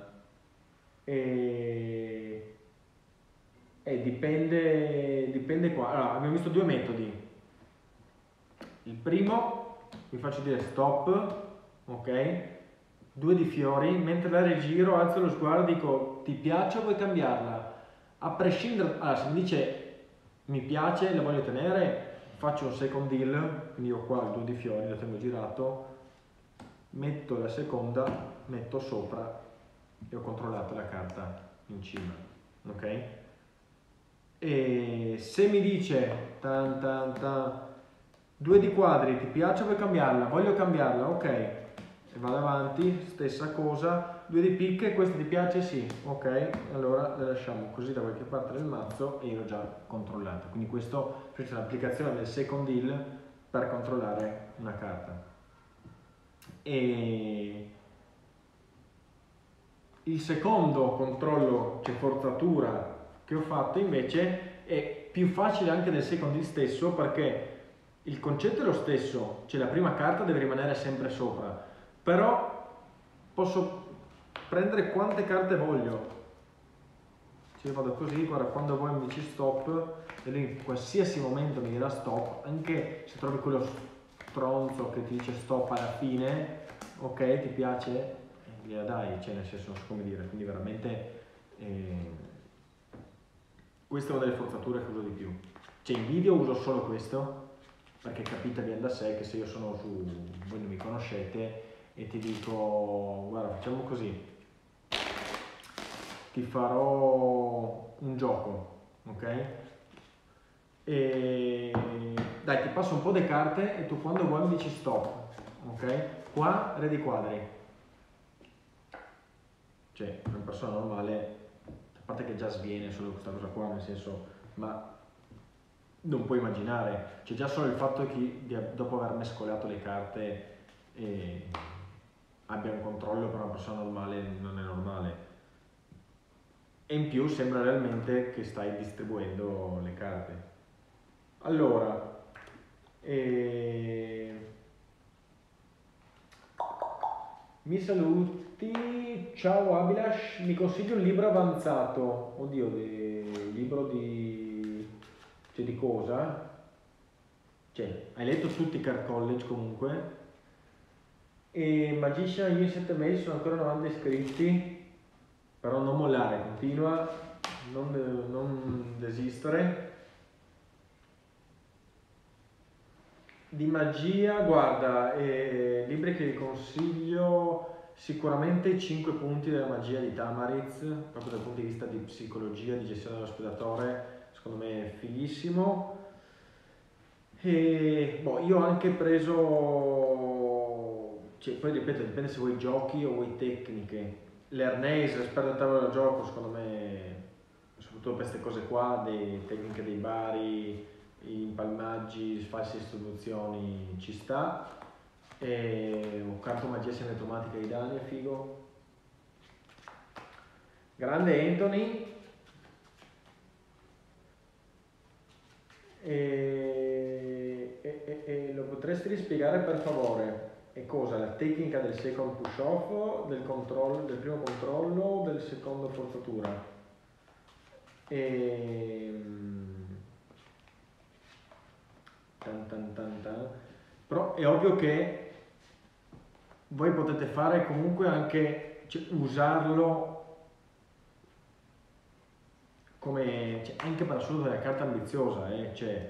E, e dipende, dipende qua. Allora, abbiamo visto due metodi. Il primo, vi faccio dire stop, ok? Due di fiori, mentre la rigiro, alzo lo sguardo e dico ti piace o vuoi cambiarla? A prescindere, allora se mi dice mi piace, la voglio tenere, faccio un second deal, quindi ho qua il due di fiori, lo tengo girato, metto la seconda, metto sopra e ho controllato la carta in cima, ok? E se mi dice tan tan tan, due di quadri, ti piace o vuoi cambiarla? Voglio cambiarla, ok, e vado avanti, stessa cosa, due di picche, questa ti piace? Sì, ok, allora la lasciamo così da qualche parte del mazzo e io l'ho già controllata, quindi questo è l'applicazione del second deal per controllare una carta. E il secondo controllo, che forzatura, che ho fatto invece è più facile anche del second deal stesso, perché il concetto è lo stesso, cioè la prima carta deve rimanere sempre sopra, però posso prendere quante carte voglio. Cioè vado così, guarda, quando voi mi dici stop, e lui in qualsiasi momento mi dirà stop, anche se trovi quello stronzo che ti dice stop alla fine, ok, ti piace? gliela dai, cioè nel senso non so come dire, quindi veramente eh, questa è una delle forzature che uso di più. Cioè in video uso solo questo, perché capite bien da sé che se io sono su, voi non mi conoscete e ti dico guarda facciamo così, ti farò un gioco, ok? E dai ti passo un po' di carte e tu quando vuoi mi dici stop, ok? Qua re di quadri, cioè per una persona normale, a parte che già sviene solo questa cosa qua, nel senso, ma non puoi immaginare, c'è già solo il fatto che di, dopo aver mescolato le carte eh, abbia un controllo per una persona normale non è normale. E in più sembra realmente che stai distribuendo le carte. Allora, eh, mi saluti, ciao Abilash, mi consigli un libro avanzato? Oddio, di, libro di... cioè di cosa? Cioè, hai letto tutti i Card College comunque? E Magician io in sette mesi sono ancora novanta iscritti, però non mollare, continua, non, non desistere. Di magia, guarda, eh, libri che vi consiglio, sicuramente i cinque punti della magia di Tamariz, proprio dal punto di vista di psicologia, di gestione dello spettatore, secondo me è fighissimo. E boh, io ho anche preso, cioè, poi ripeto, dipende se vuoi giochi o vuoi tecniche. L'Ernese, l'esperto del tavolo da gioco, secondo me, soprattutto per queste cose qua, le tecniche dei bari, impalmaggi, false istituzioni, ci sta. E un carto magia semiautomatica di Dani è figo. Grande Anthony. E, e, e, e lo potresti rispiegare per favore? E cosa? La tecnica del second push off, del, controllo, del primo controllo o del secondo forzatura? E... Tan, tan, tan, tan. Però è ovvio che voi potete fare comunque anche, cioè, usarlo come, cioè, anche per assurdo della carta ambiziosa, eh? Cioè,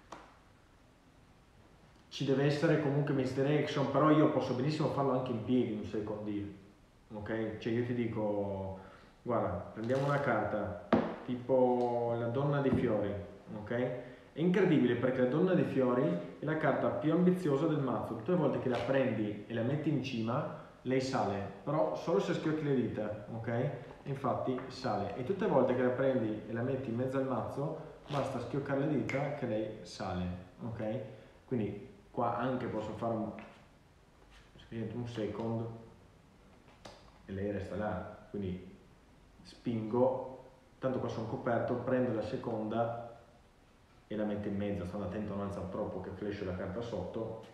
ci deve essere comunque misdirection, però io posso benissimo farlo anche in piedi, un second deal, ok? Cioè io ti dico, guarda, prendiamo una carta, tipo la donna dei fiori, ok? È incredibile perché la donna dei fiori è la carta più ambiziosa del mazzo, tutte le volte che la prendi e la metti in cima, lei sale, però solo se schiocchi le dita, ok? Infatti sale, e tutte le volte che la prendi e la metti in mezzo al mazzo, basta schioccare le dita che lei sale, ok? Quindi qua anche posso fare un, un second e lei resta là, quindi spingo, tanto qua sono coperto, prendo la seconda e la metto in mezzo, stando attento a non alzare troppo che flasho la carta sotto.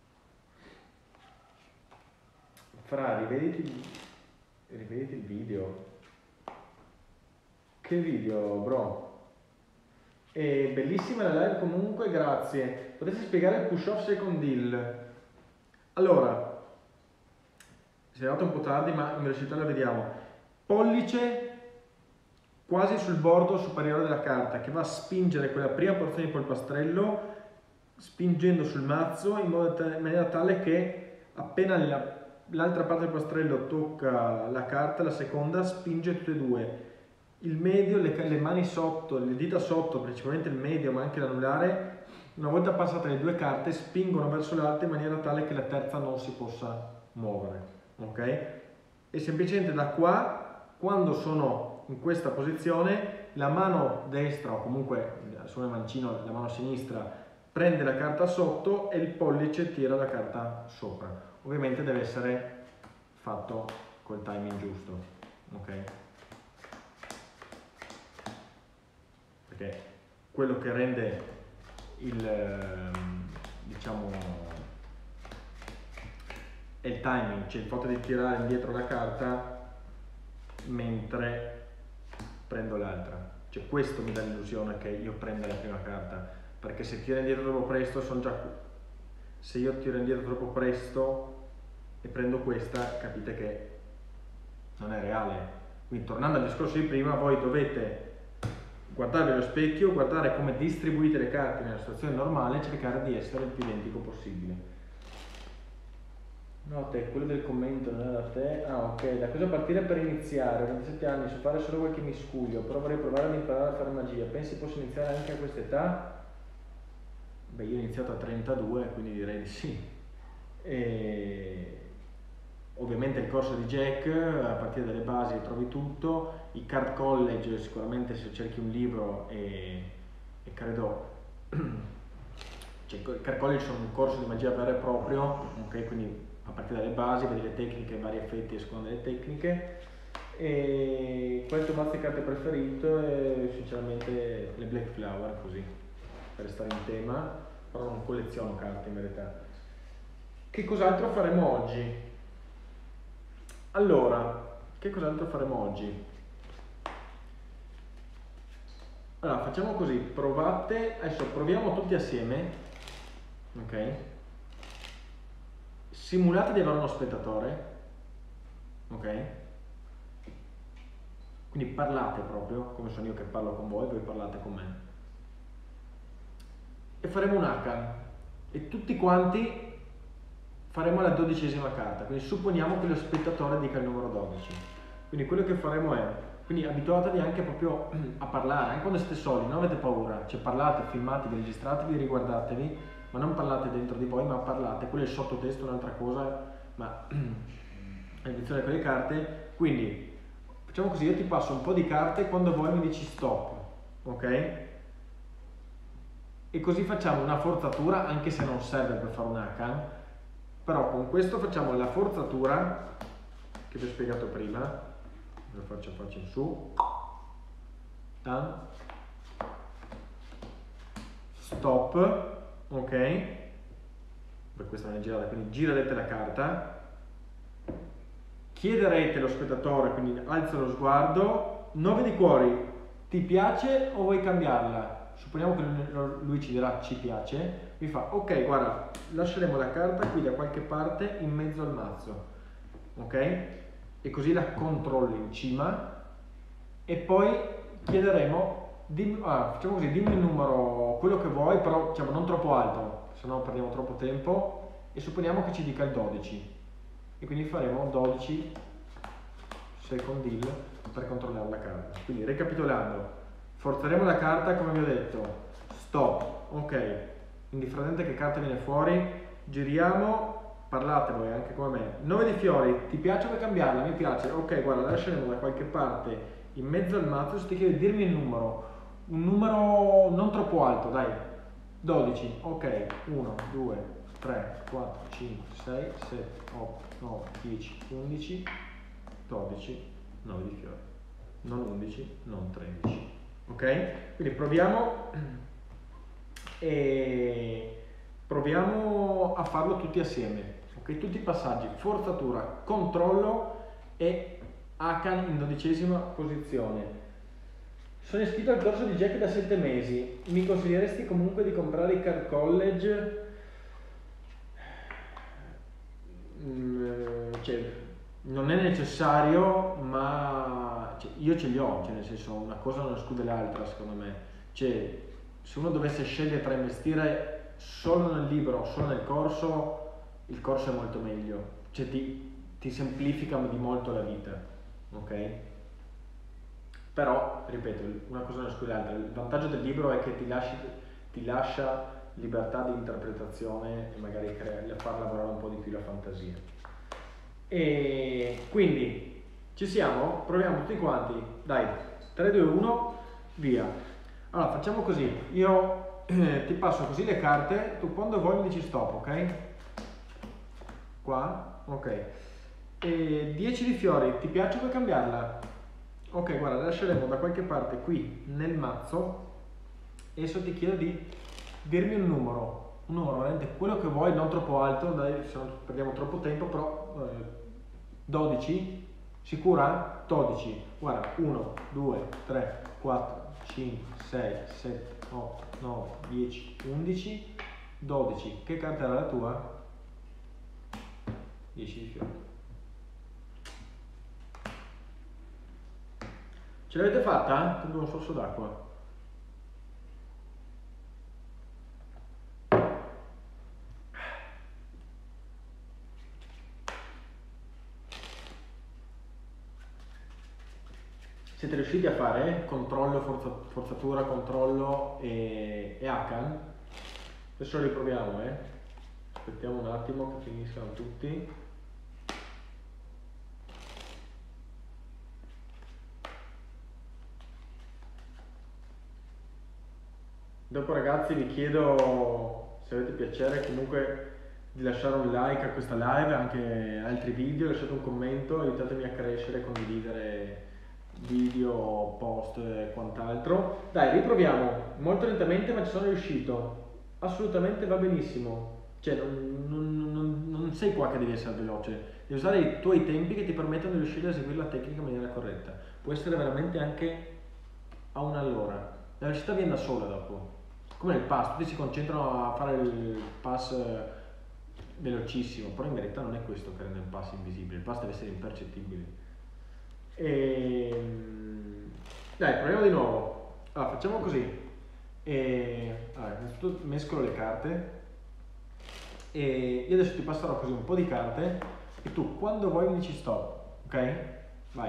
Fra, rivediti, rivediti il video. Che video, bro? E bellissima la live comunque, grazie. Potresti spiegare il push off second deal? Allora, sei arrivato un po' tardi ma in velocità la vediamo. Pollice quasi sul bordo superiore della carta che va a spingere quella prima porzione di polpastrello spingendo sul mazzo in, modo in maniera tale che appena l'altra parte del polpastrello tocca la carta, la seconda spinge tutte e due. Il medio, le, le mani sotto, le dita sotto, principalmente il medio ma anche l'anulare, una volta passate le due carte spingono verso l'alta in maniera tale che la terza non si possa muovere, ok? E semplicemente da qua, quando sono in questa posizione, la mano destra o comunque sul mancino la mano sinistra prende la carta sotto e il pollice tira la carta sopra. Ovviamente deve essere fatto col timing giusto, ok? Perché quello che rende il, diciamo, è il timing, cioè il fatto di tirare indietro la carta mentre prendo l'altra. Cioè questo mi dà l'illusione che io prenda la prima carta, perché se tiro indietro troppo presto sono già qui. Se io tiro indietro troppo presto e prendo questa, capite che non è reale. Quindi tornando al discorso di prima, voi dovete guardarvi allo specchio, guardare come distribuite le carte nella situazione normale e cercare di essere il più identico possibile. No, te, quello del commento non era da te. Ah, ok, da cosa partire per iniziare? Ho ventisette anni, so fare solo qualche miscuglio, però vorrei provare ad imparare a fare magia. Pensi posso iniziare anche a questa età? Beh, io ho iniziato a trentadue, quindi direi di sì. E... ovviamente il corso di Jack, a partire dalle basi trovi tutto. Il Card College, sicuramente se cerchi un libro e, e credo... cioè, il Card College è un corso di magia vero e proprio, ok? Quindi a partire dalle basi, vedi le tecniche, i vari effetti a seconda delle tecniche. E qual è il tuo mazzo di carte preferito? E sinceramente le Black Flower, così, per stare in tema, però non colleziono carte in verità. Che cos'altro faremo oggi? Allora, che cos'altro faremo oggi? Allora, facciamo così, provate, adesso proviamo tutti assieme, ok? Simulate di avere uno spettatore, ok? Quindi parlate proprio, come sono io che parlo con voi, voi parlate con me. E faremo un Akan e tutti quanti faremo la dodicesima carta, quindi supponiamo che lo spettatore dica il numero dodici. Quindi quello che faremo è, quindi abituatevi anche proprio a parlare, anche quando siete soli, non avete paura, cioè parlate, filmatevi, registratevi, riguardatevi, ma non parlate dentro di voi, ma parlate, quello è il sottotesto, un'altra cosa, ma l'edizione con le carte. Quindi facciamo così, io ti passo un po' di carte quando voi mi dici stop, ok? E così facciamo una forzatura, anche se non serve per fare un Akan, però con questo facciamo la forzatura che vi ho spiegato prima, lo faccio faccio in su, tan, stop, ok, per questa non è girata, quindi girerete la carta, chiederete allo spettatore, quindi alza lo sguardo, nove di cuori, ti piace o vuoi cambiarla? Supponiamo che lui ci dirà ci piace, vi fa ok, guarda, lasceremo la carta qui da qualche parte in mezzo al mazzo, ok? E così la controllo in cima e poi chiederemo, dimmi, ah, facciamo così, dimmi il numero, quello che vuoi, però diciamo non troppo alto, se no perdiamo troppo tempo, e supponiamo che ci dica il dodici e quindi faremo dodici secondil per controllare la carta. Quindi recapitolando, forzeremo la carta come vi ho detto, stop, ok, indifferente che carta viene fuori, giriamo, parlate voi anche come me, nove di fiori, ti piace o vuoi cambiarla? Mi piace, ok, guarda, la lasceremo da qualche parte in mezzo al mazzo, se ti chiede dirmi il numero, un numero non troppo alto, dai, dodici, ok, uno, due, tre, quattro, cinque, sei, sette, otto, nove, dieci, undici, dodici, nove di fiori, non undici, non tredici. Ok? Quindi proviamo e proviamo a farlo tutti assieme. Ok? Tutti i passaggi, forzatura, controllo e Akan in dodicesima posizione. Sono iscritto al corso di Jack da sette mesi. Mi consiglieresti comunque di comprare i Card College? Mm, cioè, non è necessario, ma cioè, io ce li ho, cioè nel senso una cosa non esclude l'altra secondo me. Cioè, se uno dovesse scegliere tra investire solo nel libro o solo nel corso, il corso è molto meglio, cioè ti, ti semplifica di molto la vita, ok? Però, ripeto, una cosa non esclude l'altra. Il vantaggio del libro è che ti, lasci, ti lascia libertà di interpretazione e magari crea, far lavorare un po' di più la fantasia. E quindi ci siamo? Proviamo tutti quanti, dai, tre, due, uno, via. Allora facciamo così, io eh, ti passo così le carte, tu quando vuoi mi dici stop, ok? Qua, ok. E dieci di fiori, ti piace o vuoi cambiarla? Ok, guarda, la lasceremo da qualche parte qui nel mazzo e adesso ti chiedo di dirmi un numero. Un numero, veramente quello che vuoi, non troppo alto, dai, se no perdiamo troppo tempo, però eh, dodici? Sicura? dodici. Guarda, uno, due, tre, quattro, cinque, sei, sette, otto, nove, dieci, undici, dodici. Che carta era la tua? dieci di fiori. Ce l'avete fatta? Prendo un sorso d'acqua. Siete riusciti a fare controllo, forza, forzatura, controllo e, e Hakan? Adesso lo riproviamo, eh? Aspettiamo un attimo che finiscano tutti. Dopo ragazzi vi chiedo, se avete piacere comunque, di lasciare un like a questa live, anche altri video, lasciate un commento, aiutatemi a crescere, condividere video, post e quant'altro. Dai, riproviamo, molto lentamente ma ci sono riuscito, assolutamente va benissimo, cioè non, non, non, non sei qua che devi essere veloce, devi usare i tuoi tempi che ti permettono di riuscire a eseguire la tecnica in maniera corretta, può essere veramente anche a una all'ora, la velocità viene da sola dopo, come nel pass, tutti si concentrano a fare il pass velocissimo, però in verità non è questo che rende il pass invisibile, il pass deve essere impercettibile. E... dai, proviamo di nuovo. Allora, facciamo così. E... allora, innanzitutto mescolo le carte e io adesso ti passerò così un po' di carte e tu quando vuoi mi dici stop, ok? Vai.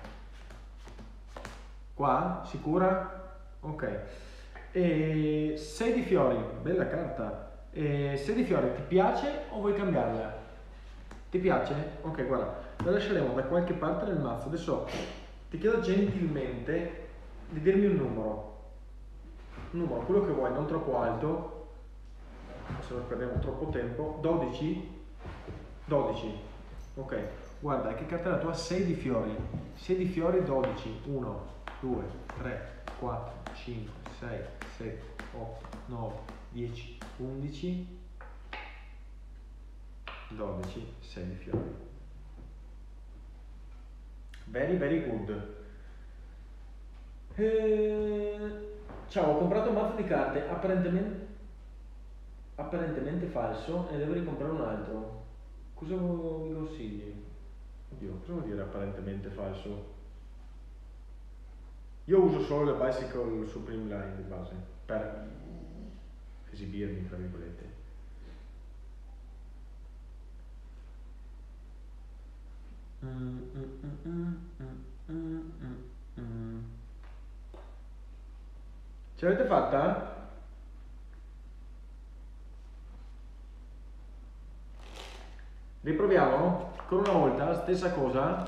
Qua? Sicura? Ok. E sei di fiori, bella carta. E sei di fiori, ti piace o vuoi cambiarla? Ti piace? Ok, guarda, la lasceremo da qualche parte nel mazzo. Adesso ti chiedo gentilmente di dirmi un numero. Un numero, quello che vuoi, non troppo alto, se non perdiamo troppo tempo. dodici? dodici. Ok, guarda, che carta è la tua? sei di fiori. sei di fiori, dodici. uno, due, tre, quattro, cinque, sei, sette, otto, nove, dieci, undici, dodici, sei di fiori. Very very good. Eh, ciao, ho comprato un mazzo di carte apparentemente, apparentemente falso e devo ricomprare un altro. Cosa mi consigli? Oddio, cosa vuol dire apparentemente falso? Io uso solo le Bicycle Supreme Line di base per esibirmi, tra virgolette. Mm, mm, mm, mm, mm, mm, mm. Ce l'avete fatta? Riproviamo? Ancora una volta, stessa cosa?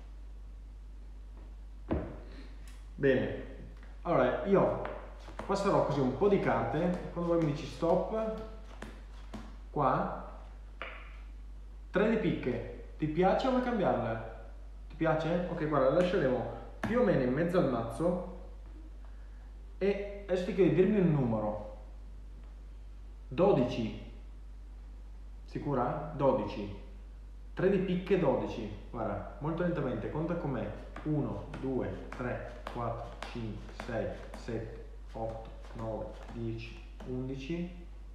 Bene, allora io passerò così un po' di carte, quando voi mi dici stop, qua, tre di picche, ti piace o vuoi cambiarla? Ti piace? Ok, guarda, la lasceremo più o meno in mezzo al mazzo e adesso ti chiedo di dirmi un numero. dodici, sicura? dodici, tre di picche, dodici, guarda, molto lentamente, conta com'è, uno, due, tre, quattro, cinque, sei, sette, otto, nove, dieci, undici,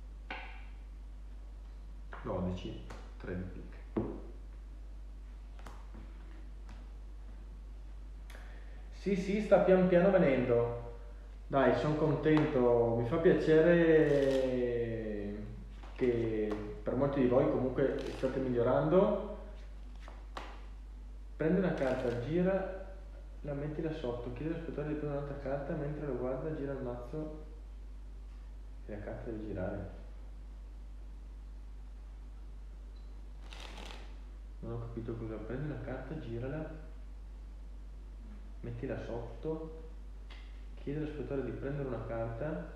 dodici, tre di picche. Sì, sì, sta pian piano venendo. Dai, sono contento, mi fa piacere che per molti di voi comunque state migliorando. Prendi una carta, gira, la metti là sotto, chiedi allo spettatore di prendere un'altra carta, mentre lo guarda gira il mazzo e la carta deve girare. Non ho capito cosa. Prendi una carta, girala, mettila sotto, chiedi allo spettatore di prendere una carta,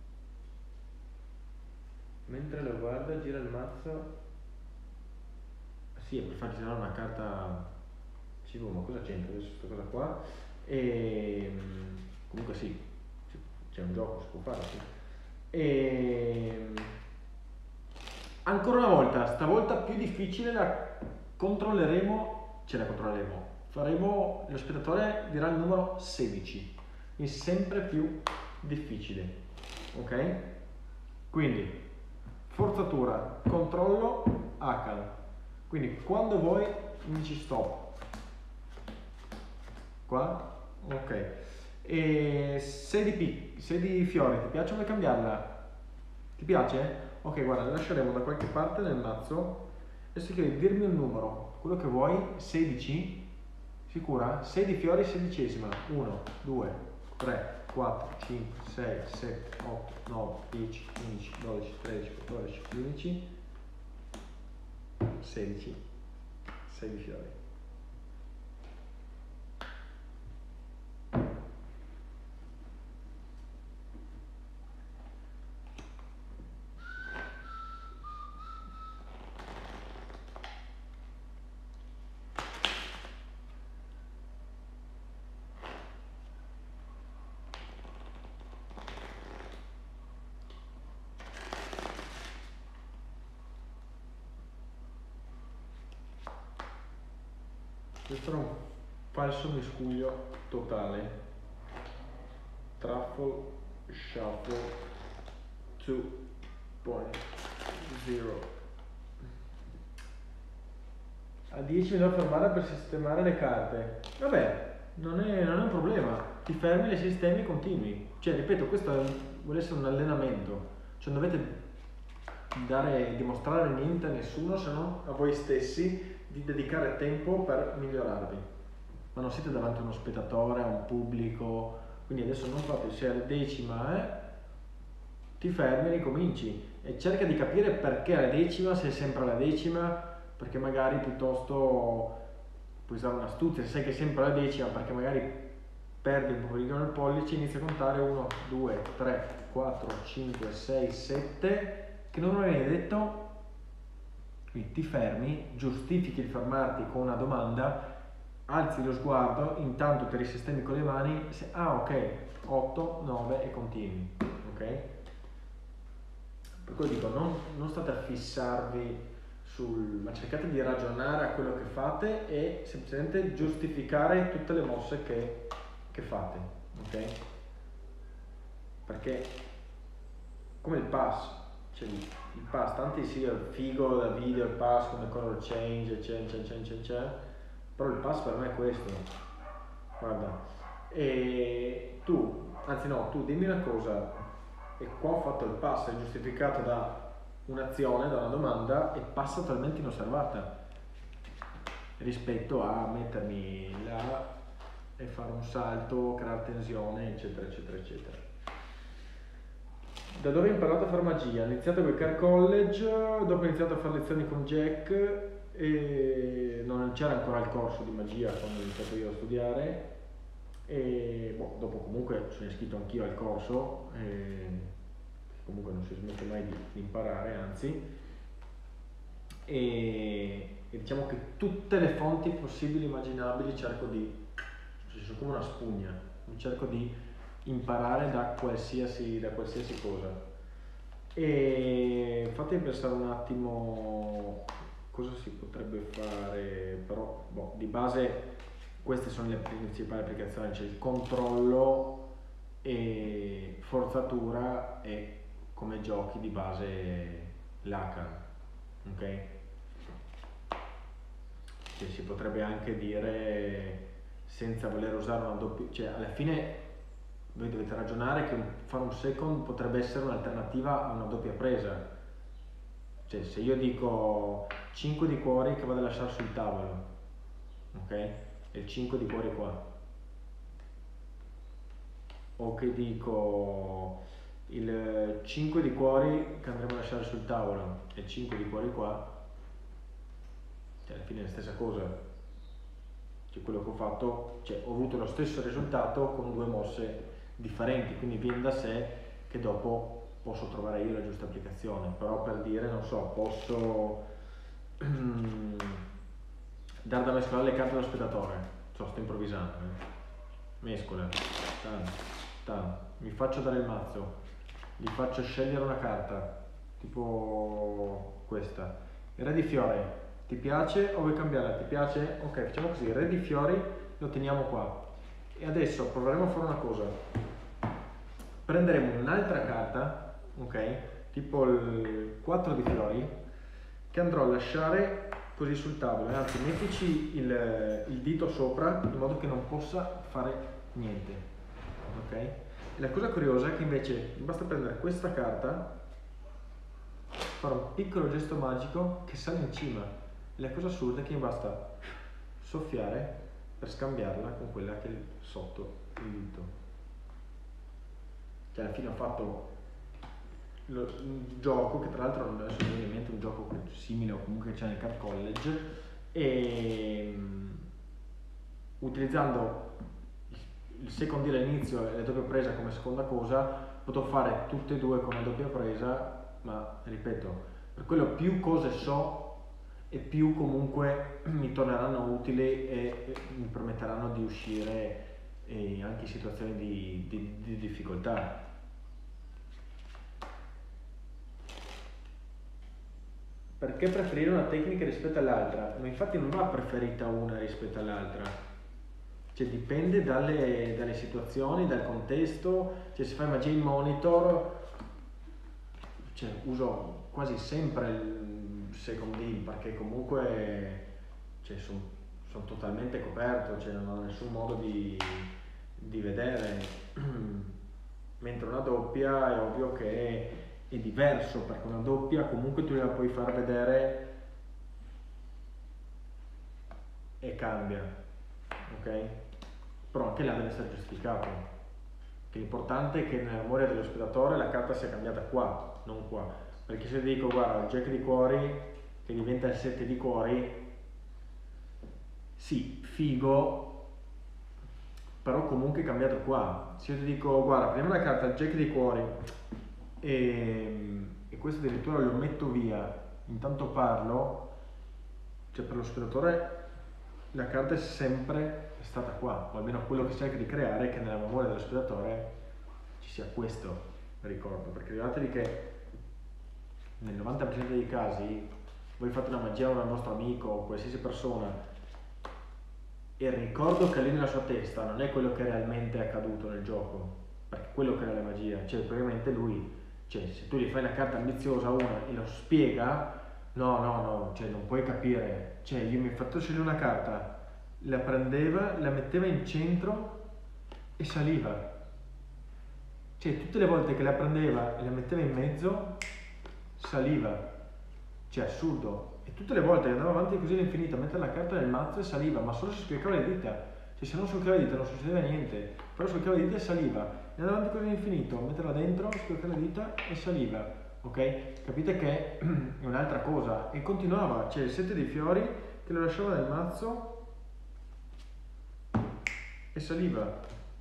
mentre lo guarda gira il mazzo. Sì, è per far girare una carta. Sì, ma cosa c'entra adesso questa cosa qua? E comunque sì, c'è un gioco, si può fare, sì. E ancora una volta, stavolta più difficile, la controlleremo, ce la controlleremo, faremo, lo spettatore dirà il numero sedici, quindi sempre più difficile, ok? Quindi, forzatura, controllo, Hakan, quindi quando vuoi mi dici stop, qua, Ok. E sei di, pic- sei di fiori, ti piace o vuoi cambiarla? Ti piace? Ok, guarda, la lasceremo da qualche parte nel mazzo. Adesso ti chiedo di dirmi un numero, quello che vuoi, sedici? Sicura? sei di fiori, sedicesima. uno, due, tre, quattro, cinque, sei, sette, otto, nove, dieci, undici, dodici, tredici, quattordici, quindici, sedici. sei di fiori. Questo era un falso miscuglio totale. Truffle Shuffle due punto zero. A dieci mi devo fermare per sistemare le carte. Vabbè, non è, non è un problema. Ti fermi, le sistemi e continui. Cioè, ripeto, questo è, vuole essere un allenamento. Cioè, non dovete dare, dimostrare niente a nessuno se non a voi stessi di dedicare tempo per migliorarvi. Ma non siete davanti a uno spettatore, a un pubblico. Quindi adesso non fate, se alla decima eh, ti fermi e ricominci. E cerca di capire perché alla decima, se è sempre alla decima, perché magari piuttosto puoi usare un'astuzia, se sai che è sempre alla decima, perché magari perdi un pochino il pollice, inizia a contare uno, due, tre, quattro, cinque, sei, sette, che non viene detto, quindi ti fermi, giustifichi il fermarti con una domanda, alzi lo sguardo, intanto ti risistemi con le mani, se, ah ok, otto, nove e continui, ok? Per cui dico, non, non state a fissarvi sul, ma cercate di ragionare a quello che fate e semplicemente giustificare tutte le mosse che, che fate, ok? Perché come il pass, cioè il pass, tanti sì, è figo da video, il pass con le color change, c'è, c'è, c'è, c'è, c'è, però il pass per me è questo, guarda, e tu, anzi no, tu dimmi una cosa, e qua ho fatto il pass, è giustificato da un'azione, da una domanda e passa totalmente inosservata rispetto a mettermi là e fare un salto, creare tensione, eccetera, eccetera, eccetera. Da dove ho imparato a fare magia? Ho iniziato col Car College, dopo ho iniziato a fare lezioni con Jack e non c'era ancora il corso di magia quando ho iniziato io a studiare e boh, dopo comunque sono iscritto anch'io al corso e comunque non si smette mai di, di imparare, anzi, e, e diciamo che tutte le fonti possibili e immaginabili cerco di, cioè sono come una spugna, cerco di imparare da qualsiasi, da qualsiasi cosa. E fatemi pensare un attimo cosa si potrebbe fare, però boh, di base queste sono le principali applicazioni, cioè il controllo e forzatura e come giochi di base l'Akan, ok? Che si potrebbe anche dire senza voler usare una doppia, cioè alla fine voi dovete ragionare che fare un second potrebbe essere un'alternativa a una doppia presa, cioè se io dico cinque di cuori che vado a lasciare sul tavolo, ok? E il cinque di cuori qua, o che dico il cinque di cuori che andremo a lasciare sul tavolo e il cinque di cuori qua, cioè alla fine è la stessa cosa, cioè quello che ho fatto, cioè ho avuto lo stesso risultato con due mosse differenti, quindi viene da sé che dopo posso trovare io la giusta applicazione, però per dire, non so, posso dare da mescolare le carte allo spettatore, so, sto improvvisando, eh. Mescola, tan, tan, mi faccio dare il mazzo, gli faccio scegliere una carta, tipo questa, il re di fiore, ti piace o vuoi cambiarla? Ti piace? Ok, facciamo così, il re di fiori lo teniamo qua. E adesso proveremo a fare una cosa, prenderemo un'altra carta, ok, tipo il quattro di fiori, che andrò a lasciare così sul tavolo, anzi mettici il, il dito sopra in modo che non possa fare niente, ok? E la cosa curiosa è che invece basta prendere questa carta, fare un piccolo gesto magico che sale in cima. E la cosa assurda è che mi basta soffiare per scambiarla con quella che è sotto il dito. Cioè alla fine ho fatto lo, un gioco che tra l'altro non è assolutamente un gioco simile o comunque c'è nel Card College, e um, utilizzando il second deal all'inizio e la doppia presa come seconda cosa, potrò fare tutte e due con la doppia presa, ma ripeto, per quello più cose so e più comunque mi torneranno utili e mi permetteranno di uscire eh, anche in situazioni di, di, di difficoltà. Perché preferire una tecnica rispetto all'altra? Ma infatti non va preferita una rispetto all'altra. Cioè dipende dalle, dalle situazioni, dal contesto. Cioè se fai magia in monitor, cioè, uso quasi sempre il second deal perché comunque cioè, sono son totalmente coperto, cioè non ho nessun modo di, di vedere. Mentre una doppia è ovvio che è diverso, perché una doppia comunque tu la puoi far vedere e cambia, ok? Però anche là deve essere giustificato. Che l'importante è che nella memoria dello spettatore la carta sia cambiata qua, non qua. Perché se dico guarda il jack di cuori che diventa il sette di cuori, sì, figo, però comunque è cambiato qua. Se io ti dico guarda prendiamo la carta il jack di cuori e, e questo addirittura lo metto via, intanto parlo, cioè per lo spettatore la carta è sempre stata qua, o almeno quello che si cerca di creare è che nella memoria dello spettatore ci sia questo ricordo, perché ricordatevi che nel novanta per cento dei casi voi fate una magia a un vostro amico o qualsiasi persona e il ricordo che ha lì nella sua testa non è quello che realmente è accaduto nel gioco, perché quello crea la magia, cioè probabilmente lui, cioè se tu gli fai una carta ambiziosa a una e lo spiega, no no no, cioè non puoi capire, cioè io mi ho fatto scegliere una carta, la prendeva, la metteva in centro e saliva, cioè tutte le volte che la prendeva e la metteva in mezzo saliva, cioè assurdo, e tutte le volte che andava avanti così all'infinito a mettere la carta nel mazzo e saliva, ma solo se schiacciava le dita, cioè se non schiacciava le dita non succedeva niente, però schiacciava le dita e saliva, e andava avanti così all'infinito, metterla dentro, schiacciava le dita e saliva, ok? Capite che è un'altra cosa, e continuava, c'è il sette di fiori che lo lasciava nel mazzo e saliva,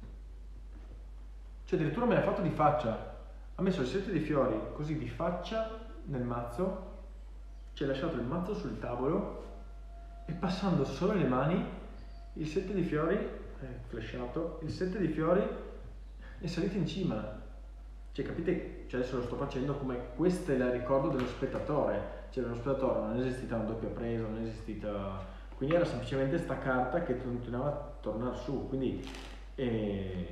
cioè addirittura me l'ha fatto di faccia, ha messo il sette di fiori così di faccia nel mazzo, ci ha lasciato il mazzo sul tavolo e passando solo le mani il sette di fiori, eh, flashato, il sette di fiori è salito in cima, cioè capite, cioè adesso lo sto facendo come questo è il ricordo dello spettatore, cioè dello spettatore non è esistita una doppia presa, non è esistita, quindi era semplicemente sta carta che continuava a tornare su, quindi eh,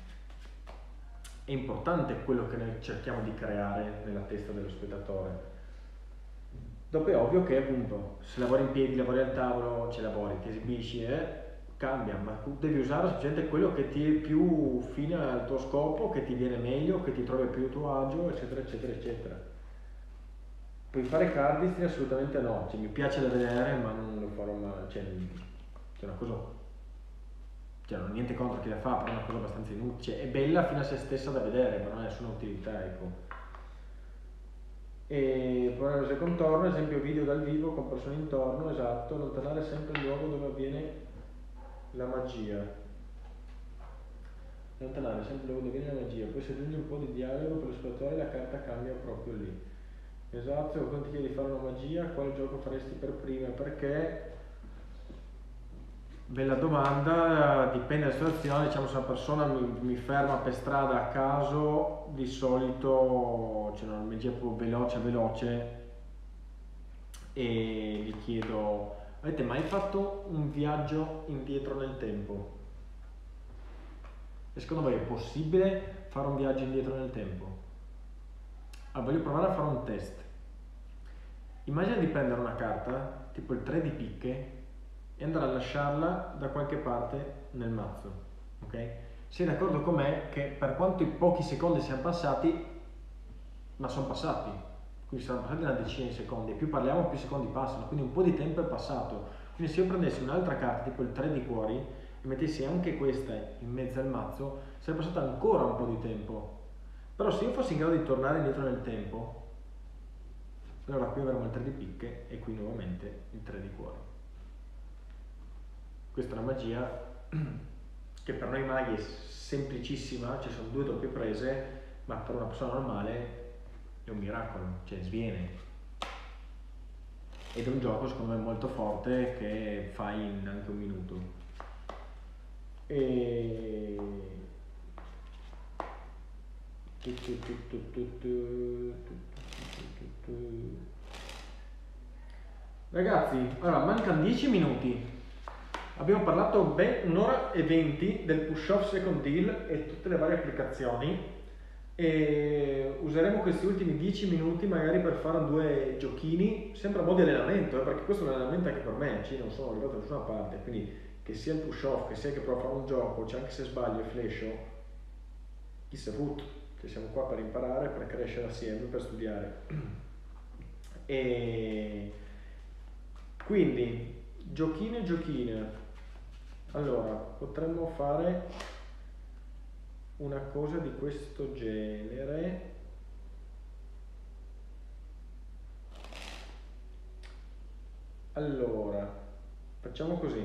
è importante quello che noi cerchiamo di creare nella testa dello spettatore. Dopo è ovvio che appunto se lavori in piedi, lavori al tavolo, ci lavori, ti esibisci e cambia, ma tu devi usare semplicemente quello che ti è più fine al tuo scopo, che ti viene meglio, che ti trovi più a tuo agio, eccetera eccetera eccetera. Puoi fare cardistri? Assolutamente no, cioè, mi piace da vedere ma non lo farò mai, cioè è una cosa, cioè non ho niente contro chi la fa, però è una cosa abbastanza inutile, cioè, è bella fino a se stessa da vedere, ma non ha nessuna utilità, ecco. E provare il contorno, esempio video dal vivo con persone intorno, esatto, allontanare sempre il luogo dove avviene la magia. Allontanare sempre il luogo dove avviene la magia, poi si aggiunge un po' di dialogo per lo spettatore e la carta cambia proprio lì. Esatto, quando ti chiedi di fare una magia, quale gioco faresti per prima? Perché? Bella domanda, dipende dalla situazione, diciamo se una persona mi, mi ferma per strada a caso, di solito c'è una magia proprio veloce veloce e gli chiedo, avete mai fatto un viaggio indietro nel tempo? E secondo voi è possibile fare un viaggio indietro nel tempo? Allora, voglio provare a fare un test. Immagina di prendere una carta, tipo il tre di picche, e andare a lasciarla da qualche parte nel mazzo, ok? sei d'accordo con me che per quanto pochi secondi siano passati, ma sono passati, quindi saranno passati una decina di secondi, e più parliamo più secondi passano, quindi un po' di tempo è passato. Quindi se io prendessi un'altra carta, tipo il tre di cuori, e mettessi anche questa in mezzo al mazzo, sarebbe passato ancora un po' di tempo. Però se io fossi in grado di tornare indietro nel tempo, allora qui avremo il tre di picche e qui nuovamente il tre di cuori. Questa è una magia che per noi maghi è semplicissima, ci sono due doppie prese, ma per una persona normale è un miracolo, cioè sviene. Ed è un gioco secondo me molto forte che fai in anche un minuto. E... Ragazzi, allora mancano dieci minuti. Abbiamo parlato ben un'ora e venti del push-off second deal e tutte le varie applicazioni, e useremo questi ultimi dieci minuti magari per fare due giochini, sempre a modo di allenamento, eh, perché questo è un allenamento anche per me, ci non sono arrivato da nessuna parte, quindi che sia il push-off, che sia che provo a fare un gioco, cioè anche se sbaglio e flasho, chi se fout, che siamo qua per imparare, per crescere assieme, per studiare. E quindi giochine e giochine. Allora, potremmo fare una cosa di questo genere. Allora, facciamo così.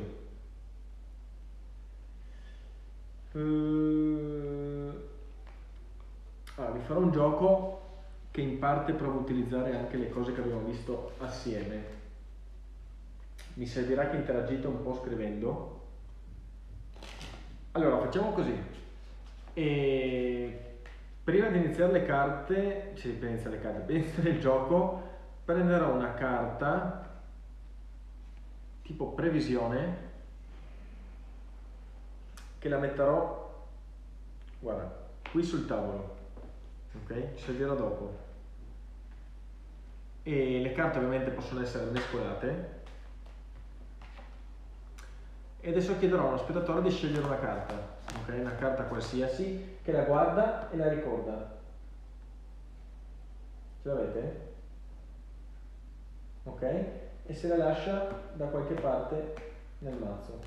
Uh, ah, vi farò un gioco che in parte provo a utilizzare anche le cose che abbiamo visto assieme. Mi servirà che interagite un po' scrivendo. Allora, facciamo così. E prima di iniziare le carte, cioè prima di iniziare le carte, prima di iniziare il gioco, prenderò una carta tipo previsione che la metterò, guarda, qui sul tavolo, ok? Ci servirà dopo. E le carte ovviamente possono essere mescolate. E adesso chiederò a uno spettatore di scegliere una carta, ok? Una carta qualsiasi, che la guarda e la ricorda. Ce l'avete? Ok? E se la lascia da qualche parte nel mazzo.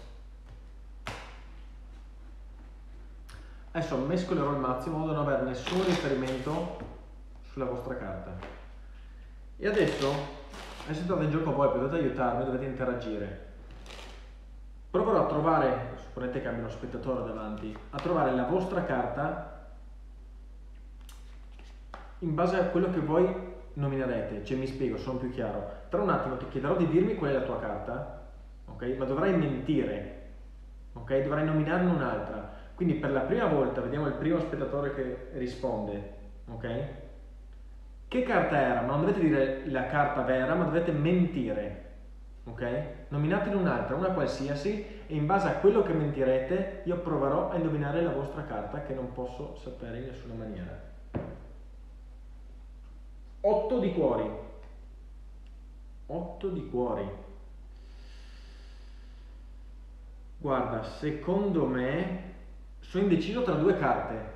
Adesso mescolerò il mazzo in modo da non avere nessun riferimento sulla vostra carta. E adesso, adesso torno in gioco voi, potete aiutarmi, dovete interagire. Proverò a trovare, supponete che abbia uno spettatore davanti, a trovare la vostra carta in base a quello che voi nominerete, cioè mi spiego, sono più chiaro. Tra un attimo ti chiederò di dirmi qual è la tua carta, ok? Ma dovrai mentire, ok? Dovrai nominarne un'altra. Quindi per la prima volta vediamo il primo spettatore che risponde, ok? Che carta era? Ma non dovete dire la carta vera, ma dovete mentire. Ok? Nominatene un'altra, una qualsiasi, e in base a quello che mentirete io proverò a indovinare la vostra carta, che non posso sapere in nessuna maniera. otto di cuori. otto di cuori. Guarda, secondo me sono indeciso tra due carte.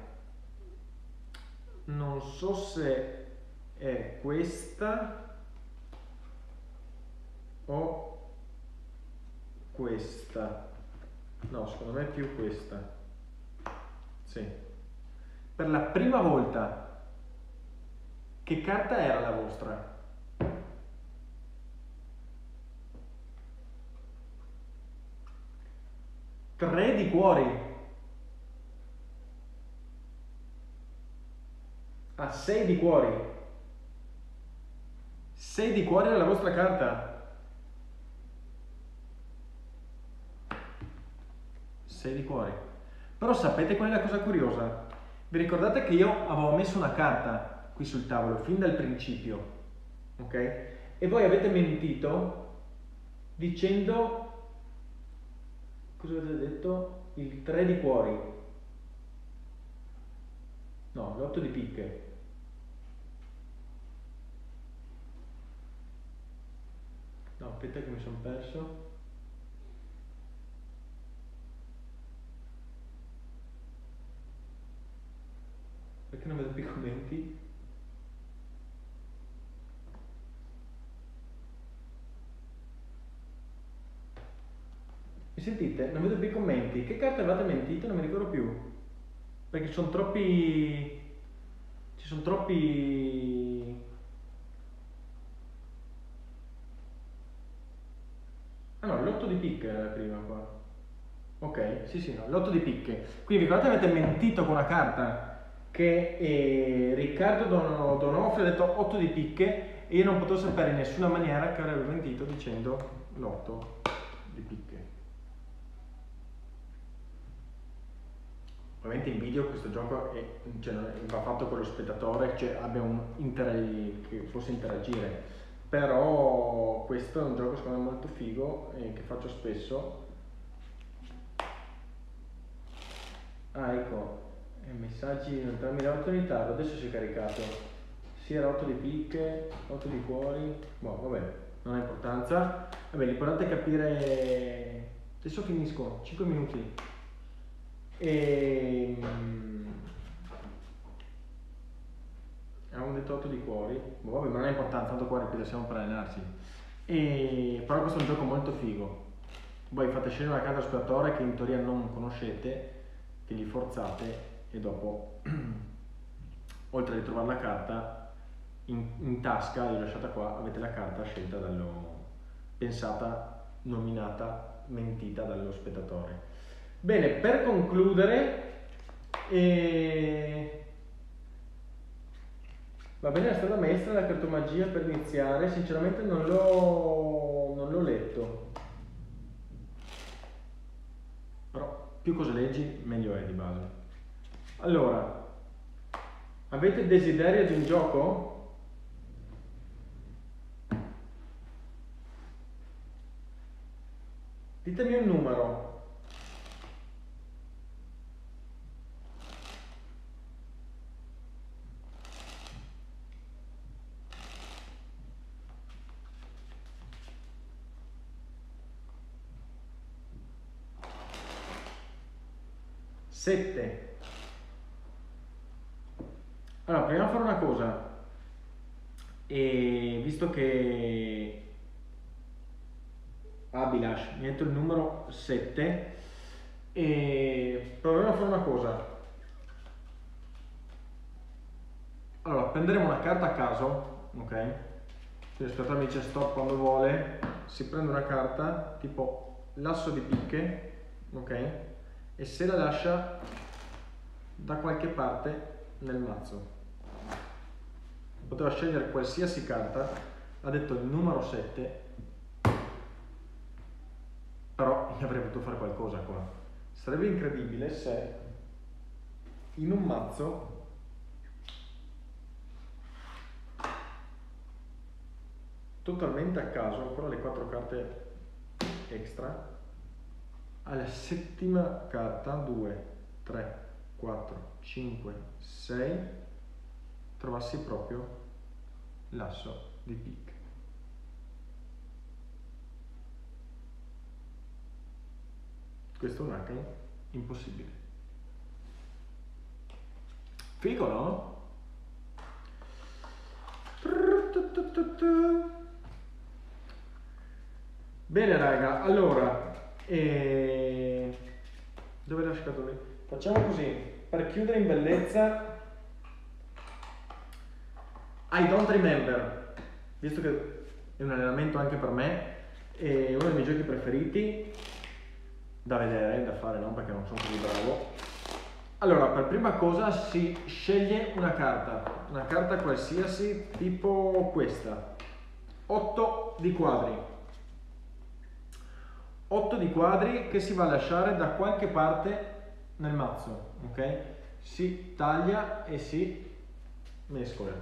Non so se è questa o questa. No, secondo me è più questa. Sì. Per la prima volta, che carta era la vostra? Tre di cuori. Ah, sei di cuori. sei di cuori era la vostra carta. sei di cuori. Però sapete qual è la cosa curiosa? Vi ricordate che io avevo messo una carta qui sul tavolo fin dal principio, ok? E voi avete mentito dicendo, cosa avete detto? Il tre di cuori. No, l'otto di picche. No, aspetta che mi sono perso. Perché non vedo più i commenti? Mi sentite? Non vedo più i commenti. Che carta avevate mentito? Non mi ricordo più. Perché ci sono troppi... Ci sono troppi... Ah no, l'otto di picche era prima qua. Ok, sì sì, no, l'otto di picche. Quindi ricordate avete mentito con una carta che eh, Riccardo Don- Donofrio ha detto otto di picche e io non potevo sapere in nessuna maniera che avrebbe mentito dicendo l'otto di picche. Ovviamente in video questo gioco è, cioè, va fatto con lo spettatore, cioè abbia un interag- che possa interagire, però questo è un gioco secondo me molto figo e che faccio spesso. Ah, ecco, eh, messaggi non tre minuti in ritardo, adesso si è caricato. Sì, era otto di picche, otto di cuori, boh, vabbè, non ha importanza. Vabbè, l'importante è capire... Adesso finisco, cinque minuti. E... Avevamo detto otto di cuori, boh, vabbè, ma non ha importanza, tanto qua ripeto, siamo per allenarsi. E... Però questo è un gioco molto figo. Voi fate scegliere una carta allo spettatore che in teoria non conoscete, che gli forzate e dopo, oltre a ritrovare la carta, in, in tasca, l'ho lasciata qua, avete la carta scelta dallo, pensata, nominata, mentita dallo spettatore. Bene, per concludere, eh, va bene la strada maestra, la cartomagia per iniziare, sinceramente non l'ho, non l'ho letto, però più cose leggi meglio è di base. Allora, avete desiderio di un gioco? Ditemi un numero. sette. Allora, proviamo a fare una cosa. E visto che Abilash mi ha detto il numero sette, e proviamo a fare una cosa. Allora, prenderemo una carta a caso, ok? Quindi aspetta, mi dice stop quando vuole, si prende una carta tipo l'asso di picche, ok? E se la lascia da qualche parte nel mazzo. Poteva scegliere qualsiasi carta, ha detto il numero sette, però io avrei potuto fare qualcosa qua. Sarebbe incredibile se in un mazzo totalmente a caso, ancora le quattro carte extra, alla settima carta, due, tre, quattro, cinque, sei, trovassi proprio l'asso di picche. Questo è un hack impossibile. Figo, no? Bene raga, allora, eh... dove l'ho lasciato lì? Facciamo così, per chiudere in bellezza, I don't remember, visto che è un allenamento anche per me, è uno dei miei giochi preferiti, da vedere, da fare, non perché non sono così bravo. Allora, per prima cosa si sceglie una carta, una carta qualsiasi, tipo questa, otto di quadri. otto di quadri che si va a lasciare da qualche parte nel mazzo, ok? Si taglia e si mescola.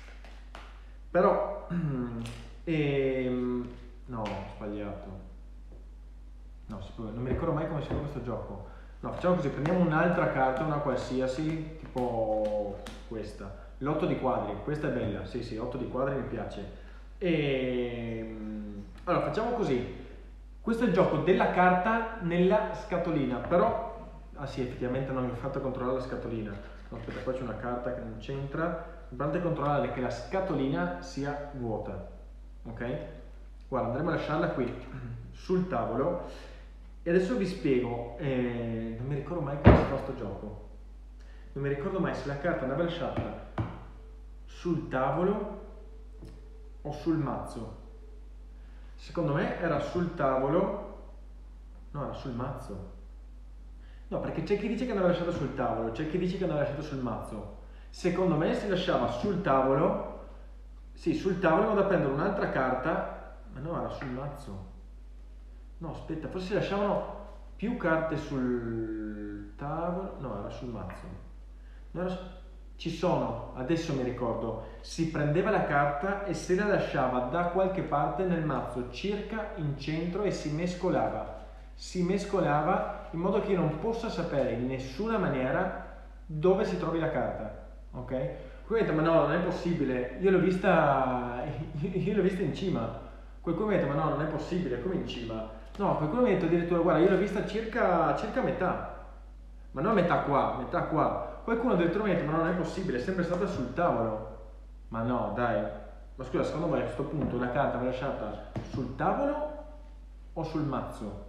Però, ehm, no, ho sbagliato. No, non mi ricordo mai come si fa questo gioco. No, facciamo così, prendiamo un'altra carta, una qualsiasi, tipo questa. L'otto di quadri, questa è bella, sì sì, otto di quadri mi piace. E... allora, facciamo così. Questo è il gioco della carta nella scatolina, però... ah sì, effettivamente non mi ho fatto controllare la scatolina. no, aspetta, qua c'è una carta che non c'entra, l'importante è controllare che la scatolina sia vuota, ok? Guarda, andremo a lasciarla qui sul tavolo e adesso vi spiego, eh, non mi ricordo mai come si fa sto gioco, non mi ricordo mai se la carta andava lasciata sul tavolo o sul mazzo. Secondo me era sul tavolo, no, era sul mazzo. No, perché c'è chi dice che andava lasciata sul tavolo, c'è chi dice che andava lasciata sul mazzo. Secondo me si lasciava sul tavolo, sì, sul tavolo vado a prendere un'altra carta, ma no, era sul mazzo. No, aspetta, forse si lasciavano più carte sul tavolo, no, era sul mazzo. Non era su... Ci sono, adesso mi ricordo, si prendeva la carta e se la lasciava da qualche parte nel mazzo, circa in centro, e si mescolava. Si mescolava in modo che io non possa sapere in nessuna maniera dove si trovi la carta, ok? Qui ma no, non è possibile, io l'ho vista, io l'ho vista in cima. Qualcuno mi ha detto, ma no, non è possibile, come in cima? No, qualcuno mi ha detto addirittura, guarda, io l'ho vista circa, circa metà, ma non metà qua, metà qua. Qualcuno addirittura mi ha detto, ma no, non è possibile, è sempre stata sul tavolo. Ma no, dai, ma scusa, secondo me a questo punto la carta va lasciata sul tavolo o sul mazzo?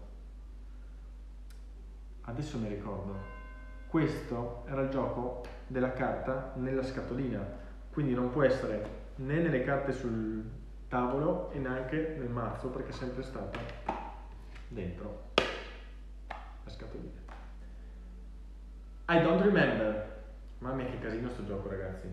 Adesso mi ricordo, questo era il gioco della carta nella scatolina, quindi non può essere né nelle carte sul tavolo e neanche nel mazzo, perché è sempre stata dentro la scatolina. I don't remember. Mamma mia che casino sto gioco, ragazzi.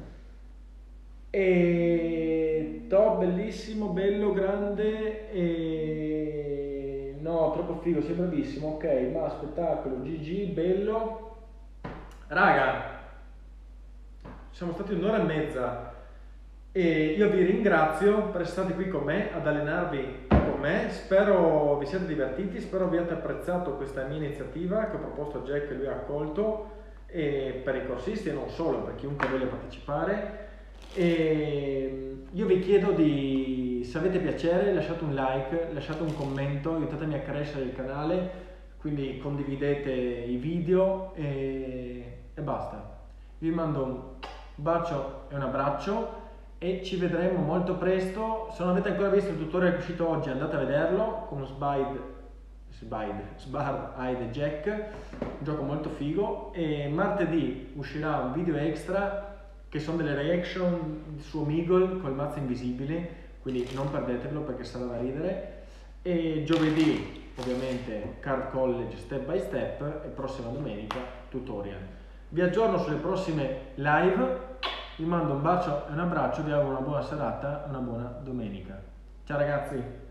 E top, bellissimo, bello, grande e... no, troppo figo, sei bravissimo, ok, ma spettacolo, G G, bello. Raga, siamo stati un'ora e mezza e io vi ringrazio per essere stati qui con me ad allenarvi con me. Spero vi siate divertiti, spero abbiate apprezzato questa mia iniziativa che ho proposto a Jack e lui ha accolto, e per i corsisti e non solo, per chiunque voglia partecipare. E io vi chiedo di, se avete piacere, lasciate un like, lasciate un commento, aiutatemi a crescere il canale, quindi condividete i video e, e basta. Vi mando un bacio e un abbraccio e ci vedremo molto presto. Se non avete ancora visto il tutorial che è uscito oggi, andate a vederlo con Spide, Spide, Sbar, Hide e Jack, un gioco molto figo. E martedì uscirà un video extra che sono delle reaction su Omegle col mazzo invisibile, quindi non perdetelo perché sarà da ridere. E giovedì ovviamente Card College step by step e prossima domenica tutorial. Vi aggiorno sulle prossime live, vi mando un bacio e un abbraccio, vi auguro una buona serata e una buona domenica. Ciao ragazzi!